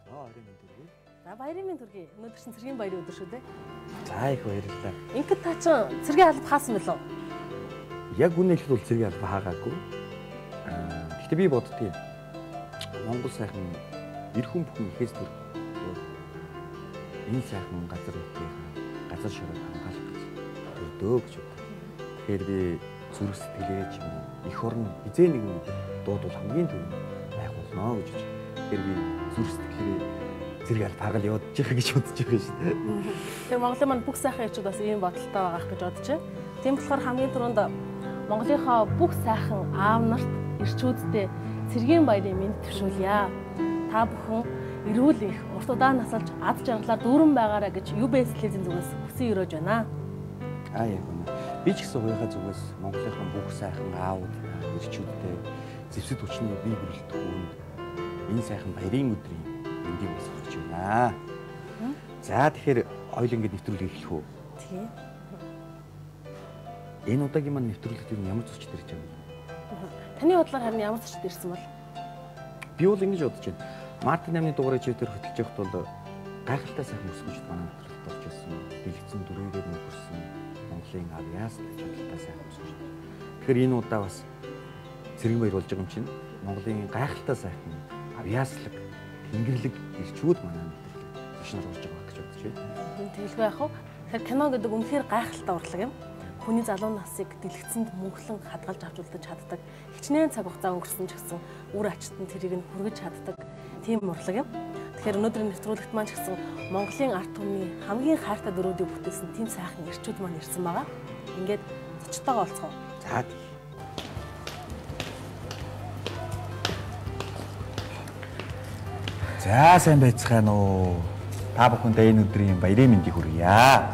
баярын мэнд хүргэе. За баярын мэнд хүргэе. Өнөөдөр чинь цэргийн баярын өдөр шүү дээ. За их баярлалаа. Ингээд та чинь цэргийн алба хаасан билүү? Яг үнэхээр бол цэргийн алба хаагаагүй. Гэхдээ би боддгийг Монгол сайхан эр хүн бүхэн ихээс төр энэ сайхан газар нутгийн газар шорог хамгаалах гэж өрдөө гэж боддог. Тэгэхээр би зүрх сэтгэлээ ч юм уу эх орн хизээ нэгэн дуудвал хамгийн түрүүнд байх болно гэж. Тэгэхээр би зүрх сэтгэлээ зэрэг аль тагал явуулж байгаа гэж бодож байгаа шүү дээ. Тэгэхээр Монголын маань бүх сайхан ирчүүд бас ийм бодолтой байгаах гэж бодож байна. Тийм болохоор хамгийн түрүүнд Монголынхоо бүх сайхан аав нарт ирчүүдтэй цэргийн баярын мэнд төвшүүлье. Та бүхэн эрүүл их урт удаан насалж ад жаргалаар дүүрэн байгаарай гэж UBS-ийн зүгээс хүсэн өрөөж байна. Яг үнэ. Би ч гэсэн уяга зүгээс Монголынхаа бүх сайхан аауд ирчүүдтэй зэвсэг хүчний бие бүрэлдэхүүнд энэ сайхан баярын өдрийн мэндийг босгож байна. За тэгэхээр хоёул ингэ нэвтрүүлэг эхлэх үү? Тийм. Энэ удаагийн маань нэвтрүүлэгт ямар зочд ирж байгаа юм? Таны бодлоор харин ямар зочд ирсэн бол? Би бол ингэж бодож байна. Мартин 8-ны дугаарыг чивээр хөтлөж явахд бол гайхалтай сайхан өсгөж манай нэвтрүүлэгт орж ирсэн. Дэлгэцэн дүрээр нөхөрсөн Монголын авьяас гайхалтай сайхан өсгөж. Тэгэхээр энэ удаа бас цэргийн баяр болж байгаа юм чинь Монголын гайхалтай сайхан авьяаслаг тэнгэрлэг ирчүүд манай нэвтрүүлэг зочноор орж байгаа гэж бодож байна. Тэгэлгүй яах вэ? Тэгэхээр кино гэдэг үнэхээр гайхалтай урлаг юм. Хүний залуу насыг дэлгэцэнд мөнхлөн хадгалж авч үлдэж чаддаг. Хичнээн цаг хугацаа өнгөрсөн ч гэсэн үр ачтанд тэрийг нь хүргэж чаддаг тийм урлаг юм. Тэгэхээр өнөөдрийн нэвтрүүлэгт маань ч гэсэн Монголын ард түмний хамгийн хайртай дөрүүдийг бүтээсэн тийм сайхан ирчүүд маань ирсэн байгаа. Ингээд зочдтойгоо олцгоо. За. За сайн байцгаана уу. Та бүхэндээ энэ өдрийн баярын мэндийг хүргье.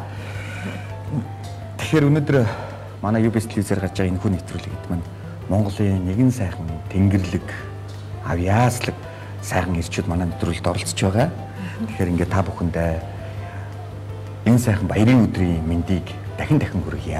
Тэгэхээр өнөөдөр манай UBS телевизээр гарч байгаа энэ хүн нэвтрүүлэгт маань Монголын нэгэн сайхан тэнгэрлэг авьяаслаг сайхан ирчүүд манай нэвтрүүлэлд оролцож байгаа. Тэгэхээр ингээд та бүхэндээ энэ сайхан баярын өдрийн мэндийг дахин хүргье.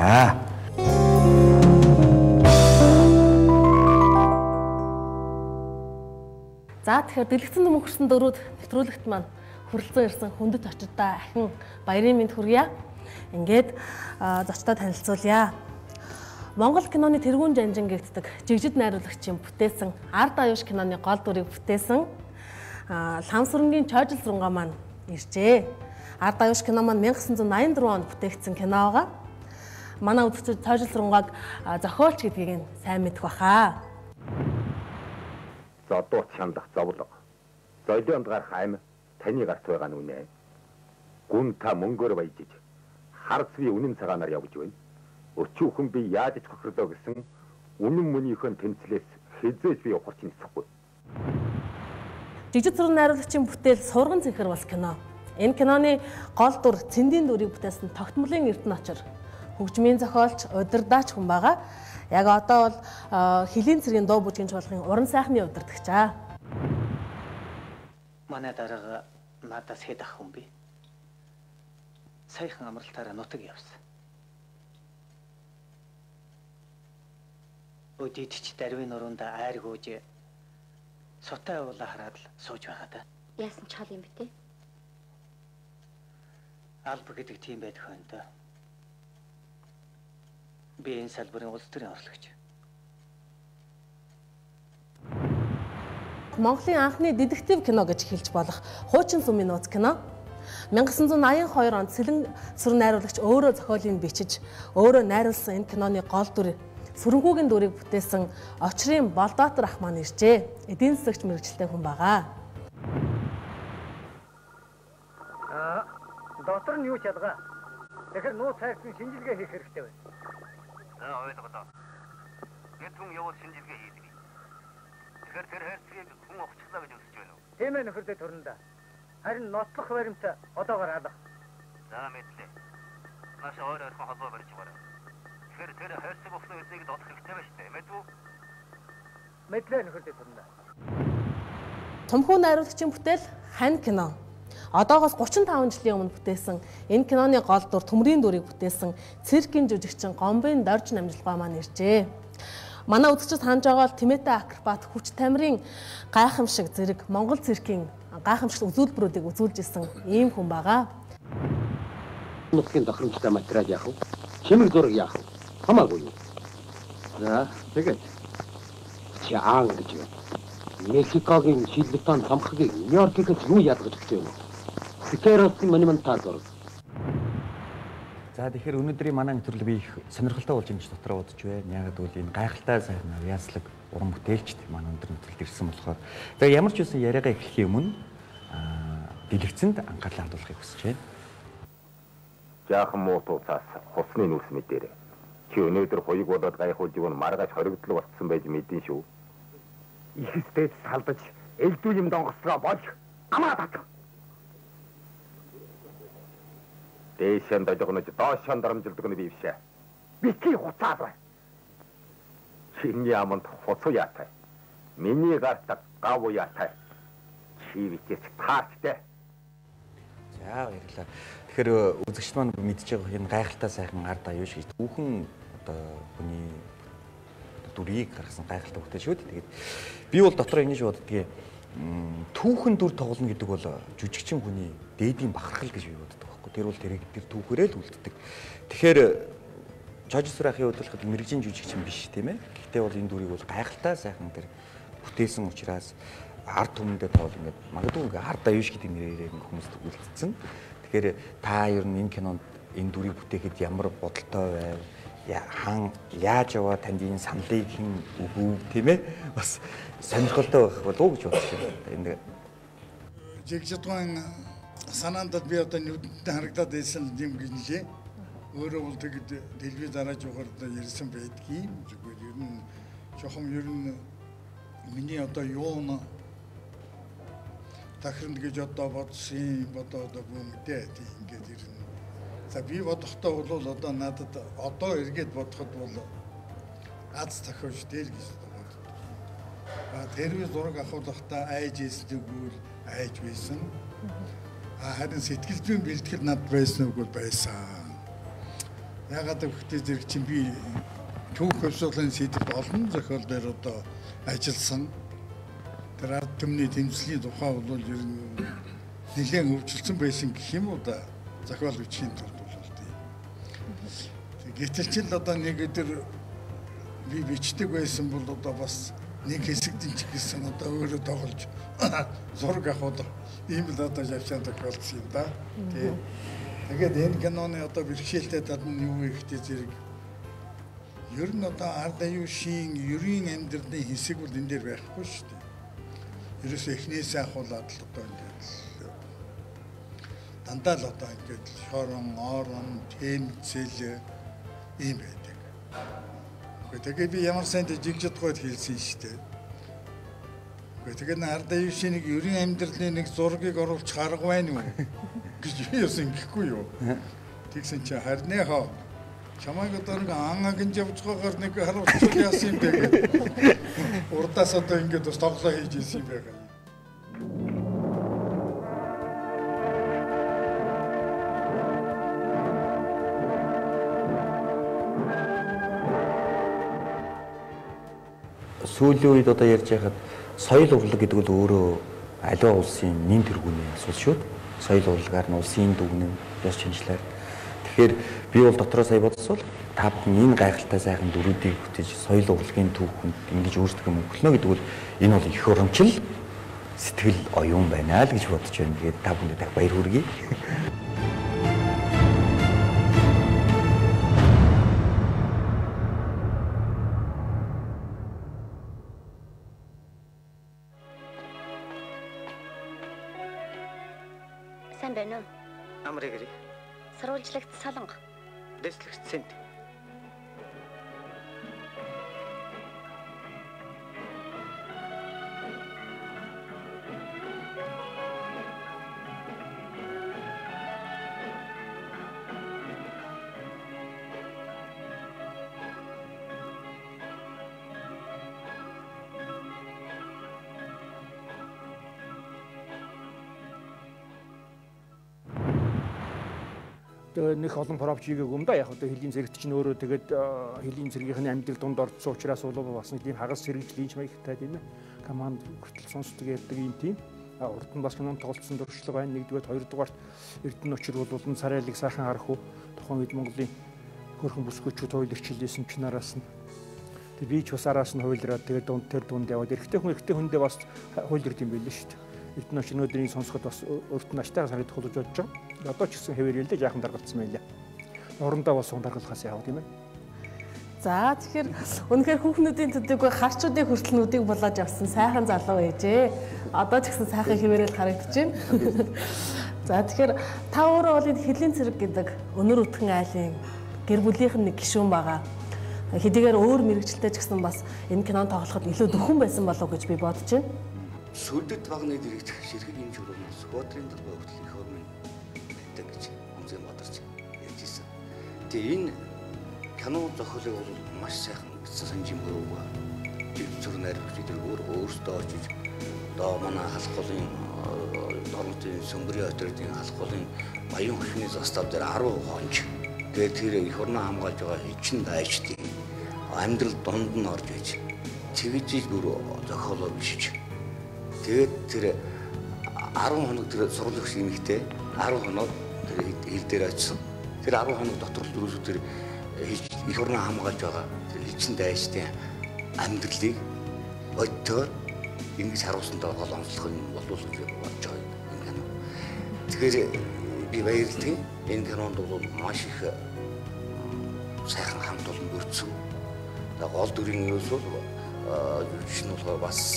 За тэгэхээр дэлгэцэнд мөнхөрсөн дөрүүд нэвтрүүлэгт маань хүрэлцэн ирсэн хүндэт очидтай ахин баярын мэнд хүргье. Ингээд зочдоо танилцуулъя. Монгол киноны тэргүүн жанжин гэгддэг жигжид найруулагчийн бүтээсэн Ард аюуш киноны гол дүрийг бүтээсэн Ламсүрэнгийн Чойжил Сурнгаа маань иржээ. Ард аюуш кино маань 1984 онд бүтээгдсэн кино байгаа. Манай үзэгчид Чойжил Сурнгааг зохиолч гэдгийг нь сайн мэдэх баха. Зодууц шандах зовлог. Золионд гарах аймаг таны гарт байгаа нь үнэ. Гүн та мөнгөөр баяжиж харц би үнэн цагаанаар явж байна. Өчүүхэн би яаж ч хохирлоо гэсэн үнэн мөнийхөө тэмцлээс хизээж би ухарч нисэхгүй. Жигжид сургуулийн найруулагчийн бүтээл Сурган цэнхэр бас кино. Энэ киноны гол дүр цэндийн дүрийг бүтээсэн тогтмолын Эрдэнэчир хөгжмийн зохиолч удирдаач хүн байгаа. Яг одоо бол хөлийн цэргийн дуу бүжгийн чуулгын уран сайхны удирдагч аа. Манай дарга надаас хэд ах хүн бэ? Сайхан амралтаараа нутаг явсан. Өдийдч дарвын нуруунд айр гүйж сутай уулаа хараад л сууж байгаа да. Яасан ч хал юм бэ те? Алба гэдэг тийм байдаг хөөндөө. Би энэ салбарын улс төрийн орлогч. Монголын анхны детектив кино гэж хэлж болох Хуучин сүмийн нууц кино 1982 онд Сэлэн сүрэн найруулагч өөрөө зохиолыг бичиж өөрөө найруулсан энэ киноны гол дүр Сүрэнхүүгийн дүрийг бүтээсэн Очрын Болдоотор ах маань иржээ. Эдийн засагч мэргэжилтэй хүн байгаа. Дотор нь юу ч ялгаа. Тэгэхээр нууц хайрцаг шинжилгээ хийх хэрэгтэй байна. Ойлголоо. Гэт хүн явуул шинжилгээ хийдэг. Тэгэхээр тэр хайрцгийг хүн огцглаа гэж үзэж байна уу? Тийм ээ нөхөрдөө төрөндөө. Харин нотлох баримт одоогоор алах. За мэдлээ. Маш ойрхон холбоо барьж байгаа. Тэгэхээр тэр хайрцаг өгсөн эзнийг дотлох хэрэгтэй байна шүү дээ. Мэдв үү? Мэдлээ нөхөрдөө төрөндөө. Томхуу найруулагчийн бүтээл Хань кино. Одоогоос 35 жилийн өмнө бүтээсэн энэ киноны гол дүр төмрийн дүрийг бүтээсэн циркийн жүжигчин Гомбын Дорж намжлагаа маань иржээ. Манай үзэгчид хандж байгаа бол Тимэтэ акробат хүч тамирын гайхамшиг зэрэг Монгол циркийн гайхамшигт үзүүлбэрүүдийг үзүүлж исэн ийм хүн байгаа. Нутгийн тохиромжтой материал яах вэ? Чимэг зураг яах вэ? Хамаагүй юу. За, тэгээд чи аан гэж юу? Мексикогийн шилбэтон самхагийг Нью-Йоркээс юу ядгаж өгч вэ? Сикеросын монументал зураг. За тэгэхээр өнөөдрийн манай нэвтрүүлэг би их сонирхолтой болж ингэж дотроо бодож байна. Яг гэвэл энэ гайхалтай сайхан авьяаслаг уран бүтээлчд манай өндөр нэвтрүүлэгт ирсэн болохоор за ямар ч үсэн яриагаа эхлэхийн өмнө дэлгэцэнд анхаарлаа хандуулахыг хүсэж байна. Жаахан муу туцаас хусны нүс мэдээрээ. Чи өнөөдөр хоёуг болоод гайхуулж өгөн маргааш хоригдлог болцсон байж мэдэн шүү. Их стресс салдаж элдүү юм донгослоо болж амаа татах. Дэшэн дожгонож доошон дарамжилдаг нь би бишээ. Битгий хуцаад бай. Чиний аманд хуцуу яатай. Миний гартаг гав яатай. Чи битээс таарчтай. За баярлалаа. Тэгэхээр үзэгчд маань мэдж байгаа энэ гайхалтай сайхан ард аюу шиг түүхэн одоо хүний дүрийг гаргасан гайхалтай бүтээл шүү дээ. Тэгээд би бол дотор ингэж боддгийг түүхэн дүр тоглоно гэдэг бол жүжигчин хүний дээдийн бахархал гэж би боддог байхгүй. Тэр бол тэр түүхээрээ л үлддэг. Тэгэхээр Жожсүр ахын хувьд бол мэрэгжлийн жүжигчин биш тийм ээ. Гэхдээ бол энэ дүрийг бол гайхалтай сайхан тэр бүтээсэн учраас ард түмэндээ тоол ингээд магадгүй ингээд ард аюу шиг гэдэг нэрээр хүмүүст үлдсэн. Тэгэхээр та ер нь энэ кинонд энэ дүрийг бүтээхэд ямар бодолтой байв? Хаан яаж яваа танд энэ саналыг хэн өгөв тийм ээ? Бас сонирхолтой байх болов уу гэж бодож байна. Энэ жигжидгон санаандад би одоо нүдэнд харагдаад байсан юм гинжээ. Өөрөө бол тэгэд телевиз дарааж угаар ярьсан байдгийг зүгээр ер нь жоохон ер нь миний одоо юуна тахирна гэж одоо бодсон бодоод бүгдээ ингээд ер нь за би бодохдоо бол одоо надад одоо эргээд бодоход бол аз тахиуч дээл гэж боддог. Телевиз зураг авахлахдаа айж ийснэггүй айж байсан. Харин сэтгэл зүйн бэлтгэл над байсан үгүй байсан. Ягаад гэвэл зэрэг чинь би түүх хөвсөлийн сэдвт олон зохиол дээр одоо ажилласан. Тэр ард түмний тэмцлийн тухай бол ер нь нэлээд өвчлөсөн байсан гэх юм уу да зохиол бичгийн тулд бол тийм. Гэтэл ч л одоо нэг өдөр би бичдэг байсан бол одоо бас нэг хэсэгдэн ч гэсэн одоо өөрөө тоглож зураг авах ийм л одоо явшаан тохиолдсон юм да. Тийм. Тэгээд энэ киноны одоо бэрхшээлтэй тал нь юу вэ гэхтэй зэрэг ер нь одоо ард аюушийн ерийн амьдралын хэсэг бол энэ дээр байхгүй шүү дээ. Ерөөсөө эхнээсээ ахуулаад л одоо ингээд дандаа л одоо ингээд шорон, орон, тэмцэл ийм байдаг. Тэгээд би ямар сайн жигжидгойд хэлсэн шүү дээ. Тэгээд ард аюушийн нэг ерийн амьдралын нэг зургийг оруулах арга байна уу? гэж би яасан гэхгүй юу. Тэгсэн чи харнээ хоо. Чамайг одоо нэг ангагийн явж байгаагаар нэг харуулчих яасан юм бэ гэдэг. Урдаас одоо ингээд бас тоглоо хийж ирсэн юм байгаа. сүүлийн үед одоо ярьж байхад соёл урлаг гэдэг бол өөрөө аливаа улсын нэн тэргүүний асуудал шүү. Соёл урлагаар нь улсын дүгнэн ёс шинжилээр. Тэгэхээр би бол дотроо сая бодсвол та бүхэн энэ гайхалтай сайхан дүрүүдийг бүтээж соёл урлагийн түүхэнд ингэж өөрсдөө мөнгөлнө гэдэг бол энэ бол их урамчил сэтгэл оюун байна л гэж бодож байна. Тэгээд та бүхэнд дахь баяр хүргэе. Сайн байна уу? Амрыг ирээ. Сурвалжлагч Солонго. Дэслэгч Сэнт. Нэг олон пропч хийгээг юм да. Яг одоо хөлийн зэрэгт чинь өөрөө тэгээд хөлийн зэргийнхний амьдрал дунд орцсон учраас бол бас нэг тийм хагас сэргийлж линч маягтай тийм ээ. Команд хүртэл сонсдог ярьдаг юм тийм. Урд нь бас кинонд тоглолцсон дуршлаг байна. Нэгдүгээр, хоёрдугаарт Эрдэнэ учир бол улан царай айлыг сайхан харах уу. Тухайн үед Монголын хөрхөн бүсгүйчүүд хууль эрхчлээсэн чинараас нь. Тэг би ч бас араас нь хуйлраад тэгээд тэр дунд яваад эрэгтэй хүндээ бас хууль ирд юм байл шүү дээ. Эрдэнэ учир өнөөдрийн сонсоход бас өөрт нь аштайгаар санагдах болж бодож байгаа. Одоо ч гэсэн хэвээр ялдээ жаахан даргалцсан байлаа. Орондоо бас даргалахаас яваа тийм ээ. За тэгэхээр үнэхээр хүүхнүүдийн төдийг харчуудын хүртэл нүдийг булааж авсан сайхан залуу ээжээ. Одоо ч гэсэн сайхан хэвээрэл харагдаж байна. За тэгэхээр та өөрөө бол энэ Хэрлийн цэрэг гэдэг өнөр өтгөн айлын гэр бүлийнх нь нэг гишүүн байгаа. Хэдийгээр өөр мэрэгчлээ ч гэсэн бас энэ кинонд тоглоход илүү дөхөн байсан болов гэж би бодож байна. Сүлдэт багны дэрэгдэх ширхэг энэ журмаас Хөдрийн төлбөр хүртэл их хөрмөн байдаг гэж Үнзэн Бадарч ярьжсэн. Тэгээ энэ кино зохиолыг бол маш сайхан бичсэн санжим өрөөгөө зөв найруулагч дээр өөрөөсөө очиж одоо манай халах голын дорнотын Сүмбэрийн хотын халах голын баян хөхний застав дээр 10 хонж тэгээд тэр их орноо хамгаалж байгаа хичин дайчдын амьдрал дунд нь орж иж тэгж бүр зохиолоо бичиж тэгээд тэр 10 хоног тэр сурлагч эмэгтэй 10 хоног тэр хил дээр очсон тэр 10 хоног дотор л дөрөв тэр их орноо хамгаалж байгаа тэр хичин дайчдын амьдралыг бодтоор ингэж харуулсантай гол онцлог нь болов гэж бодож байгаа юм. Тэгэхээр би баярлалаа. Энэ кинонд бол маш их сайхан хамт олон бүрдсэн. Гол дүрийн юус бол жүжигчин болохоор бас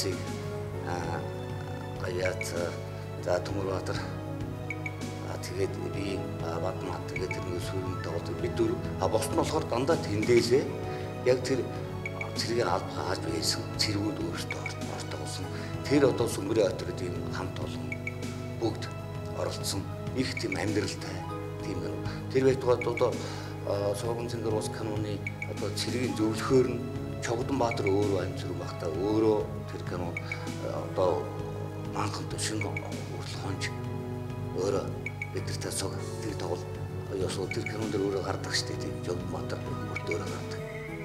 гаяат за Төмөрбаатар тэгээд би Бадмаа тэгээд тэр сүрэнтэй бол бид дөрөв бос нь болохоор дандаа тэндээсээ яг тэр цэрэгээр албахаа харж байсан цэргүүд өөртөө ортогсон. Тэр одоо Сүмбэрийн хотод ийм хамт олон бүгд оролцсон. Их тийм амьдралтай тийм юм. Тэр байтугай одоо Соргон цэнгэр ус каноны одоо цэргийн зөвлөхөөр нь Чогдонбаатар өөрөө амьд зүрх багтаа өөрөө тэр кино одоо манханд шинэ хүртэл хонж өөрөө бидэртэй цог тэр тоглол ёсоо тэр кинонд өөрөө гардаг штэ тийм Чогдонбаатар бүрт өөрөө гардаг.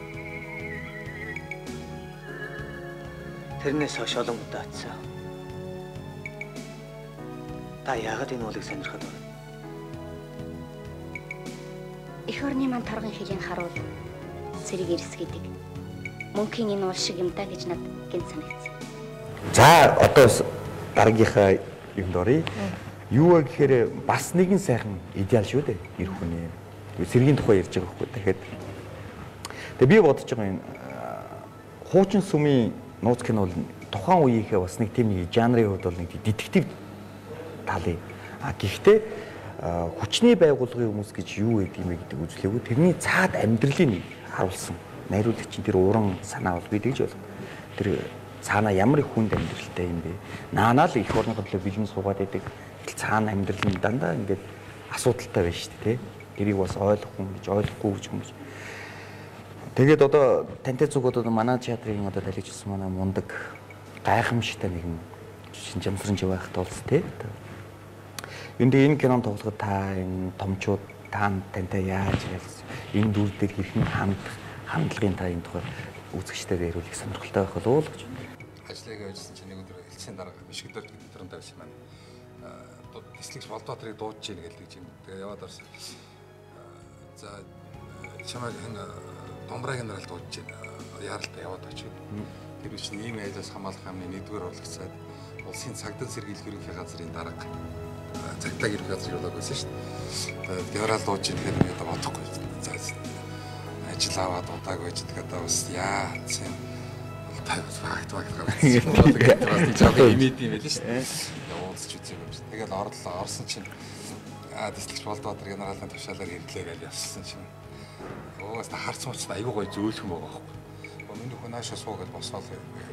Тэрнээс хойш олон удаа атсан. Та яагаад энэ уулыг сонирхоод байна? Эх орны манд тарган хэлийг харуул цэрэг ирс гэдэг. Мөнхийн энэ уул шиг юм да гэж над гинт санагдсан. За одоо дараагийнхаа юмд оръё. Юу вэ гэхээр бас нэгэн сайхан идеал шүү дээ. Эр хүний цэргийн тухай ярьж байгаа байхгүй. Тэгэхээр би бодож байгаа юм хуучин сүмийн нууц кино бол тухайн үеийнхээ бас нэг тийм нэг жанрын хувьд бол нэг детектив талын. Гэхдээ хүчний байгууллагын хүмүүс гэж юу гэдэг юм бэ гэдэг үзлээгүй. Тэрний цаад амьдралыг харуулсан. Найруулагчийн тэр уран санаа бол би тэгж бол тэр цаана ямар их хүнд амьдралтай юм бэ? Наанаа л их орны хөдлөө бэлэн суугаад байдаг. Цаана амьдрал нь дандаа ингээд асуудалтай байна шүү дээ. Тэрийг бас ойлгох хүн гэж ойлгохгүй гэж хүмүүс. Тэгээд одоо тантай зүг одоо манай театрын одоо талигчсан манай мундаг гайхамшигтай нэгэн жамсрын жавах тоолс тий. Энэ кинонд тоглоход та энэ томчууд тантай яаж энэ дүр дээр хэрхэн хандлагын та энэ тухай үзэгчтэйгээ яриулах сонирхолтой байх болов уу гэж. Ажлыг ажилласан чинь нэг өдөр элчийн дарга бишгдэр гэдэг төрөнд тавьсан маань. Тэслэгч Болдоотрыг дуудаж ийн гэдэг юм. Тэгээ яваад орсон. За чамайг домбраг нараад дуудаж ийн. Яралтай яваад очив. Тэр үчи нийгмийн айлаас хамгаалах амны нэгдүгээр урлагцаад улсын цагдаа сэргийлэх ерөнхий газрын дарга цагдаа ерөнхий газрын яваад байсан шүү дээ. Генерал дуудаж ийн гэхээр ингээд бодохгүй. За ажил аваад удааг байж тэгээд бас яа тийм факт гаргасан. Жаа имэд юм байл шүү дээ. Уулзч үзье юм шиг. Тэгэл орлоо. Орсон чинь Тэслэгч Болдоотрыг генералын тушаалаар ирлээ гэж явсан чинь. Өөс та харц мууч аягүй гоё зөөлхөн байгаа байхгүй. Миний хүн наашаа суугаад босоод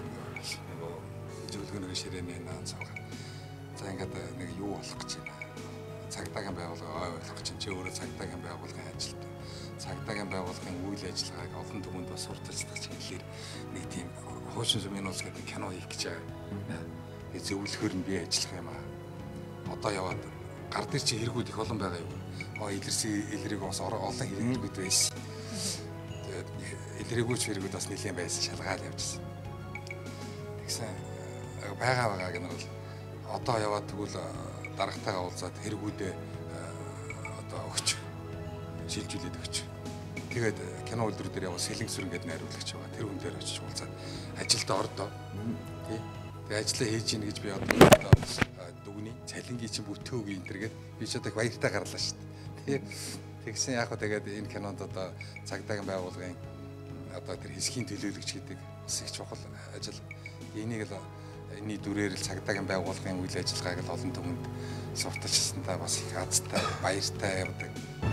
зөвлөгөөний ширээний наан цаагаа. За ингээд нэг юу болох гэж байна. Цагдаагийн байгууллага ойлгох гэж чи өөрөө цагдаагийн байгууллагын ажилт. Цагдаагийн байгууллагын үйл ажиллагааг олон түмэнд бас сурталчилах чиглэлээр нэг тийм хуучин сүмийн улс гэдэг кино хийх гэж байгаа. Тэгээ зөвлөхөр нь би ажиллах юм аа. Одоо яваад гар дээр чи хэрэгүүд их олон байгаа юм. Илэрэг бас олон хэрэгүүд байсан. Тэгээд илэрэгүүч хэрэгүүд бас нэлээд байсан шалгаад явжсэн. Тэгсэн байгаа гэнэ бол одоо яваад тэгвэл дарагтайгаа уулзаад хэрэгүүдээ одоо өгч шилжүүлээд өгч. Тэгээд кино үйлдвэр дээр яваа Сэлэнг сүрэн гэдэг найруулагч байгаа. Тэр хүн дээр очиж уулзаад ажилд ордоо. Тий. Тэгээд ажиллаа хийж ийн гэж би одоо дүгний цалингийн чинь бүтээгүй энэ төргээд би ч одоо баяртай гарлаа шүү дээ. Тэгсэн яг хөө тэгээд энэ кинонд одоо цагдаагийн байгууллагын одоо тэр хэсгийн төлөөлөгч гэдэг бас их чухал ажил. Энийг л энэний дүрээр л цагдаагийн байгууллагын үйл ажиллагааг л олон түмэнд сурталчилсантай бас их азтай баяртай явдаг.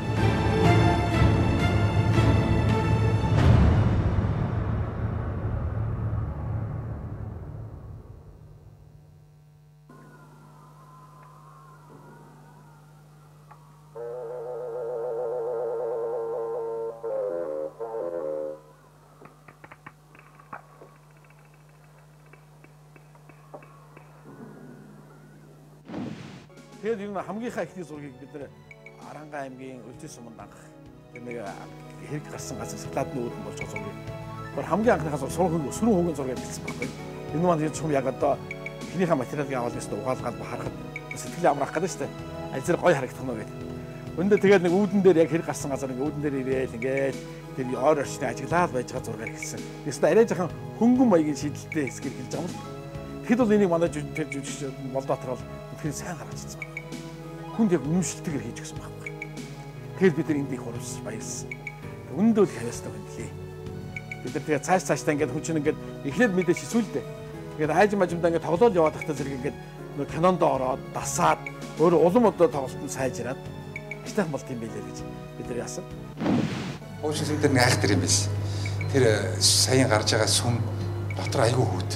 Тэгээд энэ хамгийн ихний зургийг бид нэр Аранга аймгийн Өлтөс суманд анх тэр нэг хэрэг гарсан газар Склад нүүрэн болж байгаа зургийг. Тэр хамгийн анхныхаа сургууль сүрэн хүүгийн зургийг хэлсэн байхгүй. Энэ маань чум яг одоо эхнийхээ материалыг аваад нэстэ угаалгаад харахад сэтгэлээ амраах гэдэг шүү дээ. Ажил гоё харагдах нь гэдэг. Өндөө тэгээд нэг үүдэн дээр яг хэрэг гарсан газар үүдэн дээр ирээл ингээд тэр ойр орчны ажиглаад байж байгаа зургийг хэлсэн. Нэстэ арай жоохон хөнгөн маягийн шийдэлтэй хэсгээр хэлж байгаа юм л. Тэгэхэд бол энийг манай жүжигч Молдотор бол тэгэхээр сайн гаргацсан. Хүнд яг үнэмшилтэйгээр хийж гисэн байхгүй. Тэгэхээр бид нар энд их урамсаж баярлсан. Үндөө л хавьяастай хөндлөө. Бид нар тэгээ цаашдаа ингээд хүн чинь ингээд эхлээд мэдээж хэсүүлдэ. Тэгээд аажим ажимдаа ингээд тоглоод яваад тахтаа зэрэг ингээд нөө кинонд ороод дасаад өөр улам одоо тоглолтод сайжраад ажтайх болт юм байлээ гэж бид нар яасан. Уучлаарай тэр нэг айхтар юм байсан. Тэр саяхан гарч байгаа сүм дотор айгүй хүүт.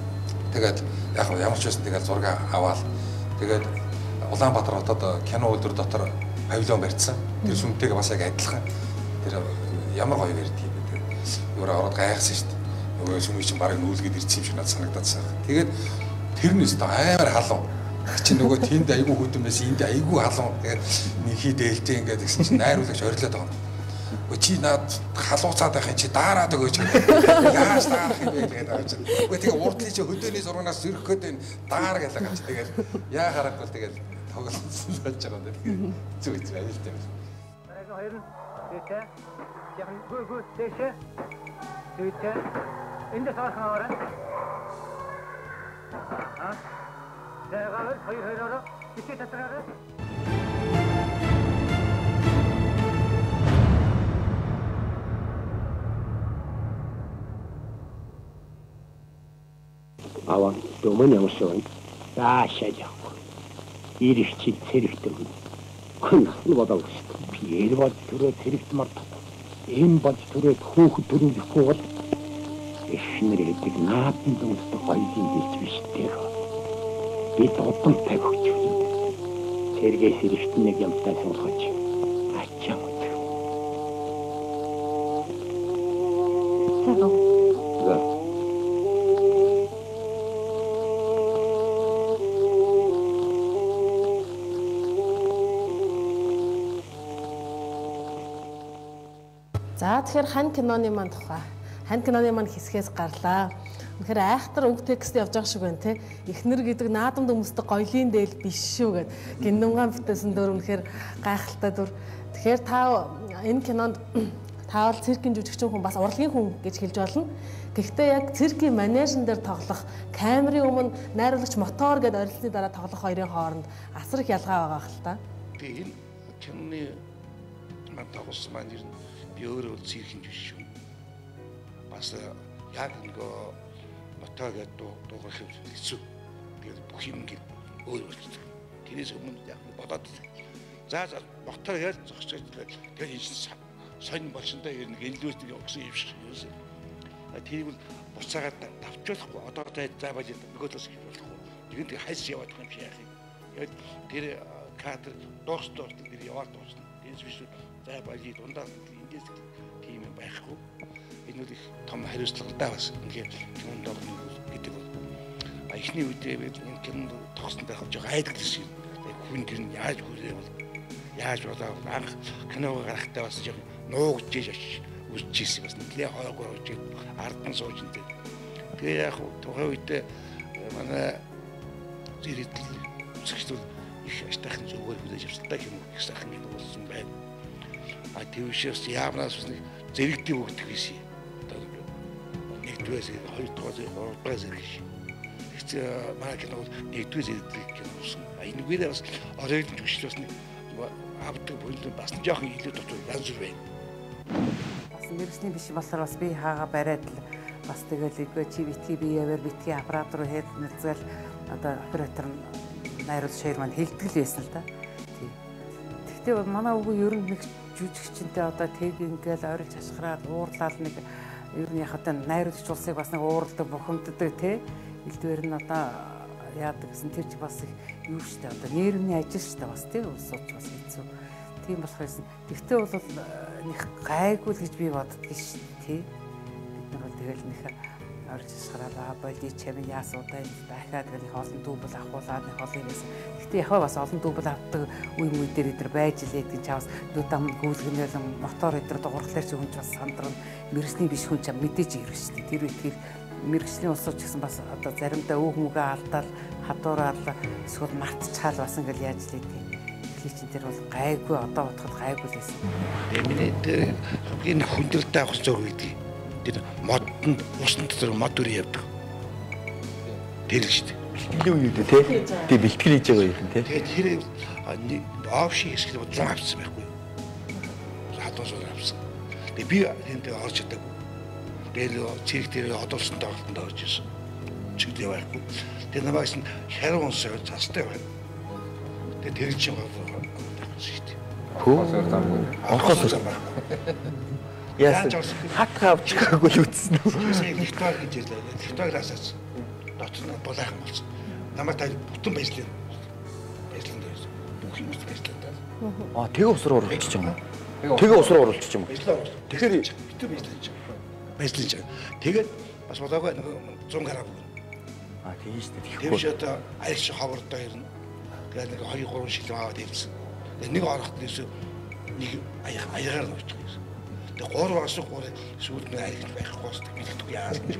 Тэгээд яг ямар ч байсан тэгээд зураг аваад тэгээд Улаанбаатар хотод кино үйлдвэр дотор павильон барьсан. Тэр сүмтэйгээ бас яг адилхан. Тэр ямар гоё ярьдгийг бид өөр ороод гайхсан шүү дээ. Нөгөө сүмийг чинь бараг нүүлгээд ирсэн юм шиг надад санагдаад. Тэгээд тэрнээс та амар халуун. Чи нөгөө тэнд айгүй хөтөн байсан, энд айгүй халуун. Тэгээд нэг хий дээлтэй ингээд гэсэн чинь найруулагч орилоод байгаа юм. Өө чи наад халууцаад байх чи daarаад өгөөч. Яаж даарах юм бэ гэдэг байгаа чинь. Өө тэгээ урдлын чи хөдөөний зургаас зөрөх гээд энэ даар гэдэг байгаа чи тэгээд яа харахгүй тэгээд тоглолцсон болж байгаа юм даа. Зүг зүг аюултай. Бараг хоёрын дэвтэ. Яг гүг дэвтэ. Дэвтэ. Энд сархан аваарай. Тэгээвэл хоёроо бичиж татраарай. Аваа домон ямаршгүй. Заашаа явах. Ирэх чи цэрэгтэй хүн. Хүн нь бодоо шүү. Би бол түрээ цэрэгт март. Эм болж түрээ хөөхд төрүүлэхгүй бол эхнэр гэдэг наадын дүнстэй хоёрын хэлж биш тэр. Би тодонтай хөч. Цэргээс ирэхт нэг юмтай суулгаж. Ачаа мод. Сагав. За тэгэхээр хань киноны маань тухай. Хань киноны маань хэсгээс гарлаа. Тэгэхээр айхтар үг текст явж байгаа шиг байна те. Эхнэр гэдэг наадамд хүмүүстэй гоёлын дээл биш шүү гэд. Гиндунгаан бүтээсэн дөр үнэхээр гайхалтай дүр. Тэгэхээр та энэ кинонд та бол циркийн жүжигчин хүн бас урлагийн хүн гэж хэлж болно. Гэхдээ яг циркийн манежн дээр тоглох, камерын өмнө найруулагч мотор гэдээ орилсны дараа тоглох хоёрын хооронд асар их ялгаа байгаа хэл та. Тэгээ энэ киноны маань тоглосон маань ер нь би өөрөө циркийн жүжигчин. Бас яг нөгөө мотогээд дуугах хэцүү. Тэгээд бүх юм ингэ өөр болчихсон. Тэрээс өмнө яг бодоод за мотор яаж зогсож тэгээд энэ сонь болсондоо ер нь гэллүүс нэг өгсөн юм шиг юусэн. Тэрийг бол буцаагаад давчуулахгүй одоо заавал нөгөө тас хийж болохгүй. Тэгвэл тэг хайс яваад байгаа юм шиг яах юм. Тэгээд тэр кадр дуустал тэр яваад дуусна. Тэрс биш заавал дундаа эндээс тийм юм байхгүй. Энэ үл их том хариуцлагатай бас ингээд юм доо гэдэг бол эхний үедээ бид энэ кинонд тогсондоо хавж байгаа айдаг шиг хүн тэр нь яаж хүрээ бол яаж болоо анх киног гарахтаа бас яг нуугж очиж үзчихсэн бас нэлээ хойгоор очиж ардан сууж энэ. Тэгээ яг тухайн үедээ манай зэрэгдэл үзэгчдүүд их аштайхан зүгээр хүлээж авсантай юм их сайхан юм болсон байна. А твшээс яамнаас нэг зэрэгдээ өгдөг байсан. Одоо нэгдүгээс хоёрдугаар гуравдугаар зэрэг. Их манай кино нэгдүгээр зэрэгдэл кино болсон. А энэгээр бас оройд төвчлөөс нэг авдаг бүлд бас жоохон илүү дотор янз бүр байна. Бас мэрэгчний биш болохоор бас би хаагаа бариад л бас тэгэл эвгүй чи битгий биеэр битгий аппарат руу хэд нэлзэл одоо оператор найруулагч шир маань хэлдэг л байсан л да. Гэхдээ манай өвгөө ер нь нэг жүжигчэнтэй одоо тэг ингээл ойролж хашгираад уурлал нэг ер нь яхад найруулагч улсыг бас нэг ууралдаг бухимддаг тий элдвэр нь одоо яадаг гэсэн тэр чи бас их юу штэ одоо нервний ажил штэ бас тий сууч бас хэцүү. Тийм болохоор тэгтээ бол нэг гайгүй л гэж би боддог ш тий. Бид нар тэгэл нэг орж шахралаа болди чамын яасуудаа дахиад нэг олон дүүбэл ахуулаад нэг олон юм байсан. Гэтэ яхаа бас олон дүүбэл авдаг үе мүй дээр идэр байж лээд гэж чавс дам гүйлгэнэл мотор идэр дуурхлаар ч хүн ч бас сандрал мэрэгчний биш хүн ч мэдээж ирэх шүү дээ. Тэр үеэр мэрэгчлийн улсууч гэсэн бас одоо заримдаа өөх мүгэ алдаал хадуураад эсвэл мартчихаал бас ингээл яаж лээд чинь тэр бол гайгүй одоо бодоход гайгүй л байсан. Тэгээ миний тэр хамгийн хүндрэлтэй авах зураг гэдэг. Тэр модонд усны дотор мод үр явдаг. Тэр л шүү дээ. Бэлтгэлийн үе үү те? Тэгээ бэлтгэл хийж байгаа юм те. Тэгээд тэр офши хэсгээр бодлоо авсан байхгүй. Хадуус авсан. Тэгээ би тэнд орж чадаагүй. Тэгээд цэрэг дээр одолсон тоглолтод орж ирсэн. Чиглээ байхгүй. Тэгээд намайг нь харин унсаа цастай байна. Тэгээд тэр чинь Орхос яасан хатгаа авч байгаагүй л үтсэн үү? Лихтваг гэж ирлээ. Лихтвагаас дотор нь булаахан болсон. Намайг та бүтэн байжлаа. Байжлаа дээр бүх юм байжлаа. Тэгээ усруу оруулчих юм уу? Тэгээ усруу оруулчих юм уу? Тэгэхээр бүтэн байжлаа. Байжлаа. Тэгээд бас болоогүй 100 г. Тийм шүү дээ. Тэр ч одоо айлч ховордоо ирнэ. Тэгээд нэг 2-3 шилэн аваад ирсэн. Нэг орохт нэг аягаар нь очих гэсэн. Тэгээ 3 асуу 3 сүүлд нэг аяг байхгүй гоосдаг билэгдгүй яасан ч.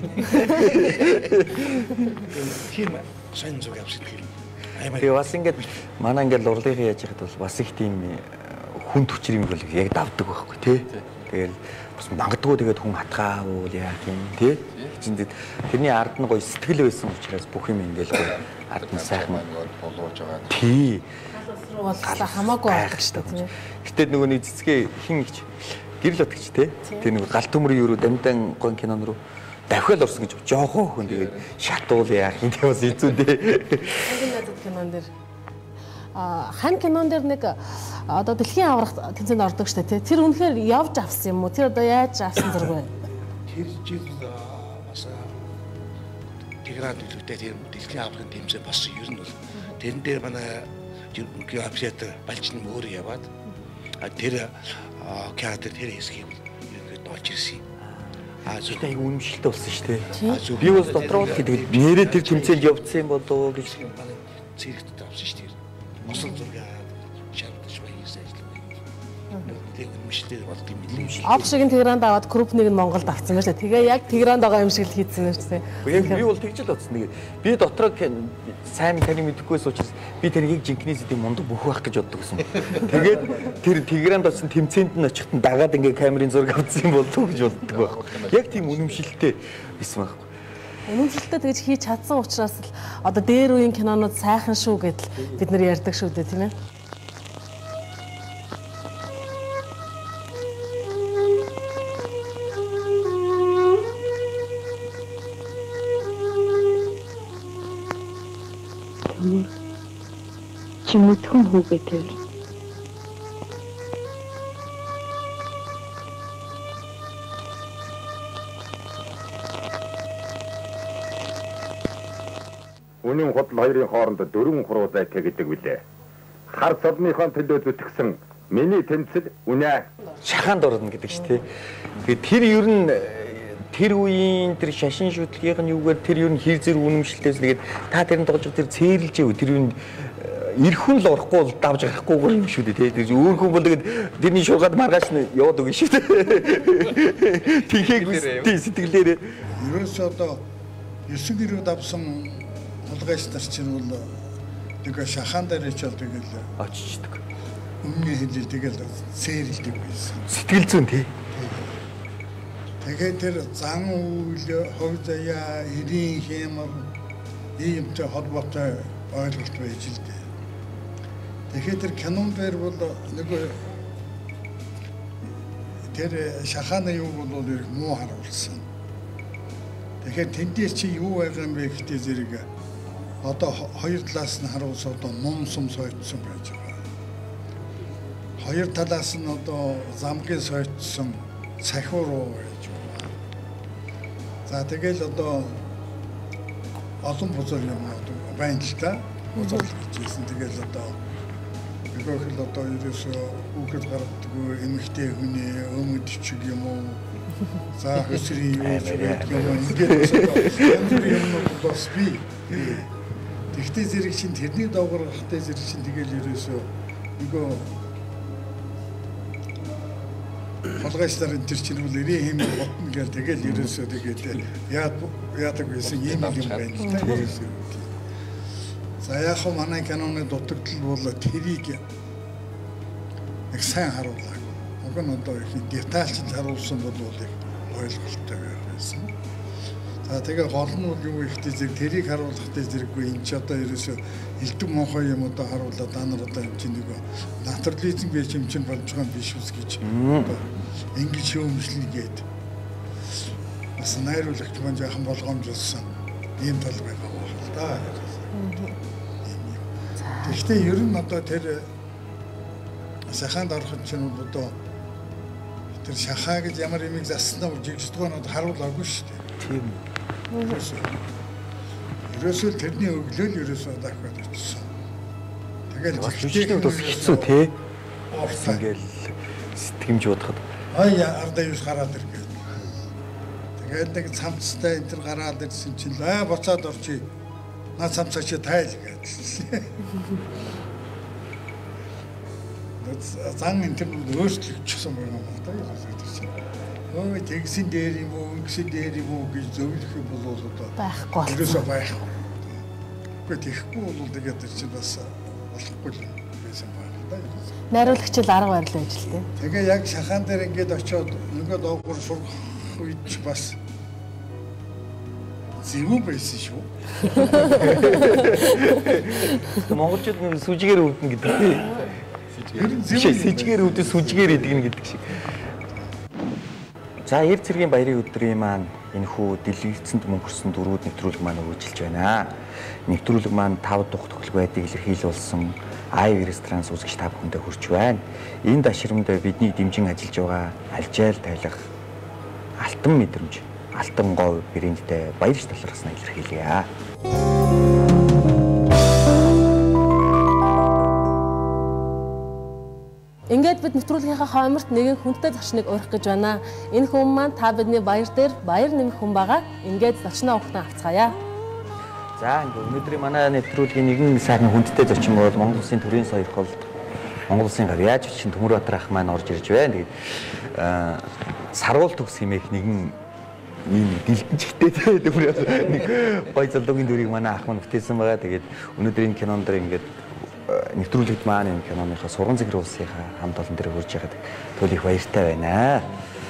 Тийм сайн зүг явсан тийм. Тэгээ бас ингээд манай ингээд урлагийн яаж яхад бол бас их тийм хүн төчрийн бол яг давдаг байхгүй тий. Тэгэл бас магадгүй тэгээд хүн хатгаавал яах юм тий. Тэрний ард нь гоё сэтгэл байсан учраас бүх юм ингээд гоё ард нь сайхан болоож байгаа. Тий. Хамаагүй байдаг шүү дээ. Гэтэ нөгөө нэг цэцгээ хин гэж гэрэл утгач те. Тэр нэг гал төмрийн юу дамдан гон кинон руу давхиал орсон гэж жоохоо хүн тэгээд шатуул яах юм те бас хэцүү дээ. Хань кинон дээр хань кинон дээр нэг одоо дэлхийн аврах тэмцээнд ордог шүү дээ. Тэр үнэхээр явж авсан юм уу? Тэр одоо яаж авсан зэрэг вэ? Тэр жил бас Тиград үлдээ тэр дэлхийн аврахын тэмцээн болсон ер нь бол тэрэн дээр манай Геопсиатр балжны мөр яваад тэр театр тэр хэсгийг ингээд олж ирсэн. Зөвхөн яг үнэмшилтэй болсон шүү дээ. Би бас дотроо тэгээд нэрээ тэр тэмцээнд явцсан юм болоо гэж цэрэгт авсан шүү дээ. Мосол зураг шаардаж байсан ажил байна. Тэр үнэмшилтэй болд юм билээ. Офшиг нь Тигранд аваад групп нэг нь Монголд авсан байж та. Тэгээ яг Тигранд байгаа юм шиг л хийцэн шүү дээ. Яг би бол тэгж л бодсон. Би дотроо сайн таны мэдэхгүйс учраас би тэрийг жинкнээс идэм мундаг бүх байх гэж боддог гэсэн. Тэгээд тэр Тигранд очсон тэмцээнд нь очихт нь дагаад ингээ камерын зураг авсан юм болов уу гэж боддог байхгүй. Яг тийм үнэмшилтэй байсан байхгүй. Үнэмшилтэй тэгж хийж чадсан учраас л одоо дээр үеийн кинонууд сайхан шүү гэдэл бид нар ярьдаг шүү дээ тийм ээ. Чимэтхэн хүүгээ тэр. Үнийн худал хоёрын хооронд 4 хуруу зайтай гэдэг билээ. Хар содныхон төлөө зүтгэсэн миний тэмцэл үнэ. Шахаанд орно гэдэг ч тий. Тэгээд тэр ер нь тэр үеийн тэр шашин шүтлгийнх нь юугаар тэр ер нь хэр зэрэг үнэмшилтэйс тэгээд та тэрэн тоглож тэр цээрлж яв тэр юу эр хүн л орохгүй бол давж гарахгүйгээр юм шүү дээ тий. Тэр өөр хүн бол тэгээд тэрний шуургаад маргааш нь яваад өгнө шүү дээ. Тэгэхээр сэтгэлээрээ ерөөсөө одоо 9 гэрүүд авсан улгайч нар чинь бол нэг шахан дээр ч бол тэгэл очичдаг. Өмнө хэлээ тэгэл сэрэлдэг байсан. Сэтгэл зүйн тий. Тэгээд тэр зан үйл хувь заяа эрийн хэмээр иймтэй холбоотой ойлголт байж л дээ. Тэгэхээр тэр кинон дээр бол нэг тэр шаханы юу бол муу харуулсан. Тэгэхээр тэндээс чи юу байгаа юм бэ гэхдээ зэрэг одоо хоёр талаас нь харуулсан одоо ном сум сойтсон байж байгаа. Хоёр талаас нь одоо замгийн сойтсон цахиуруу байж байгаа. За тэгэл одоо олон бузар юм байна л та. Бузар хийжсэн. Тэгэл одоо өгөөл одоо ерөөсөө хүүхэд гаргадаггүй эмэгтэй хүний өмөдчиг юм уу? За хөсрийн юу гэдэг юм ингээд юм бас би. Тэгтээ зэрэг чинь тэрний доогоор хахтай зэрэг чинь тэгэл ерөөсөө нөгөө холгойчлаар энэ төр чинь бол эрийн хэмээн ботно гэл тэгэл ерөөсөө тэгээд яадаг байсан юм байна л та ерөөсөө. За яг хөө манай киноны дутагдал бол тэрийг нэг сайн харуулаагүй. Уг нь одоо их детальчд харуулсан бол их ойлголттой байсан. За тэгээ гол нь бол юу ихтэй зэрэг тэрийг харуулахтай зэрэггүй энэ ч одоо ерөөсөө элдв монхой юм одоо харуулаад анар одоо юм чинь нэг натурализм биш юм чинь болж байгаа юм биш үс гэж ингэж шөөмжлөгээд бас найруулагч маань жоохон болгоомжлсон ийм тал байгаа байна л да. Гэхдээ ер нь одоо тэр шахаанд ороход чинь одоо тэр шахаа гэж ямар юмыг заснаа жигсдгоонод харуулаагүй шүү дээ. Тийм. Ерөөсөө тэрний өглөөл ерөөсөө дахиад очсон. Тэгэл жигсдгоонод бас хэцүү тий. Ингээл сэтгэмж бодоход ардаа юус гараад иргээд. Тэгээд нэг цамцтай энэ төр гараад ирсэн чинь буцаад орчий. Наа цамцаа чи тайл гэдэг. Зан энэ төр өөрчлөгдчихсөн байна юм да ерөөсөө. Өө тэгсэн дээр юм уу, ингэсэн дээр юм уу гэж зөвлөх юм бол одоо байхгүй. Ерөөсөө байхгүй. Гэхдээ тэгэхгүй бол тэгээд тэр чинь бас болохгүй юм байсан байна да ерөөсөө. Найруулагч л арга барил байж л тээ. Тэгээ яг шахан дээр ингээд очиод нөгөө доогуур сурах үед ч бас зэвүү байсан шүү. Монголчууд нэг сүжигээр үүднэ гэдэг. Сүжигээр үүдээ сүжигээр идэгнэ гэдэг шиг. За Эр цэргийн баярын өдрийн маань энэхүү дэлгэцэнд мөнгөрсөн дөрүүд нэвтрүүлэг маань үргэлжилж байна. Нэвтрүүлэг маань 5 дахь төгөлг байдгийг илэрхийлүүлсэн Ив ресторанс үзэгч та бүхэндээ хүрч байна. Энэ дашрамд бидний дэмжин ажиллаж байгаа Алжаал тайлах алтан мэдрэмж, алтан говь брэндтэй баярч талархснаа илэрхийлье. Ингээд бид нэвтрүүлгийнхаа хооморт нэгэн хүнтэй зочныг урих гэж байна. Энэ хүн маань та бидний баяр дээр баяр нэмэх хүн байгаа. Ингээд зочноо ухтан авцгаая. За ингээд өнөөдрийн манай нэвтрүүлгийн нэгэн сайхан хүндтэй зочин бол Монгол Улсын төрийн соёлт холд Монгол Улсын гавьяач чин Төмөрбаатар ах маань орж ирж байна. Тэгээд саруул төгс хэмээх нэгэн ийм дэлгэнчтэй Төмөрбаатар нэг гой залуугийн дүрийг манай ах маань бүтээсэн байгаа. Тэгээд өнөөдрийн кинон дээр ингээд нэвтрүүлэгт маань энэ киноныхаа сурган зэгэр улсынхаа хамт олон дээр хурж яагаад түл их баяртай байна.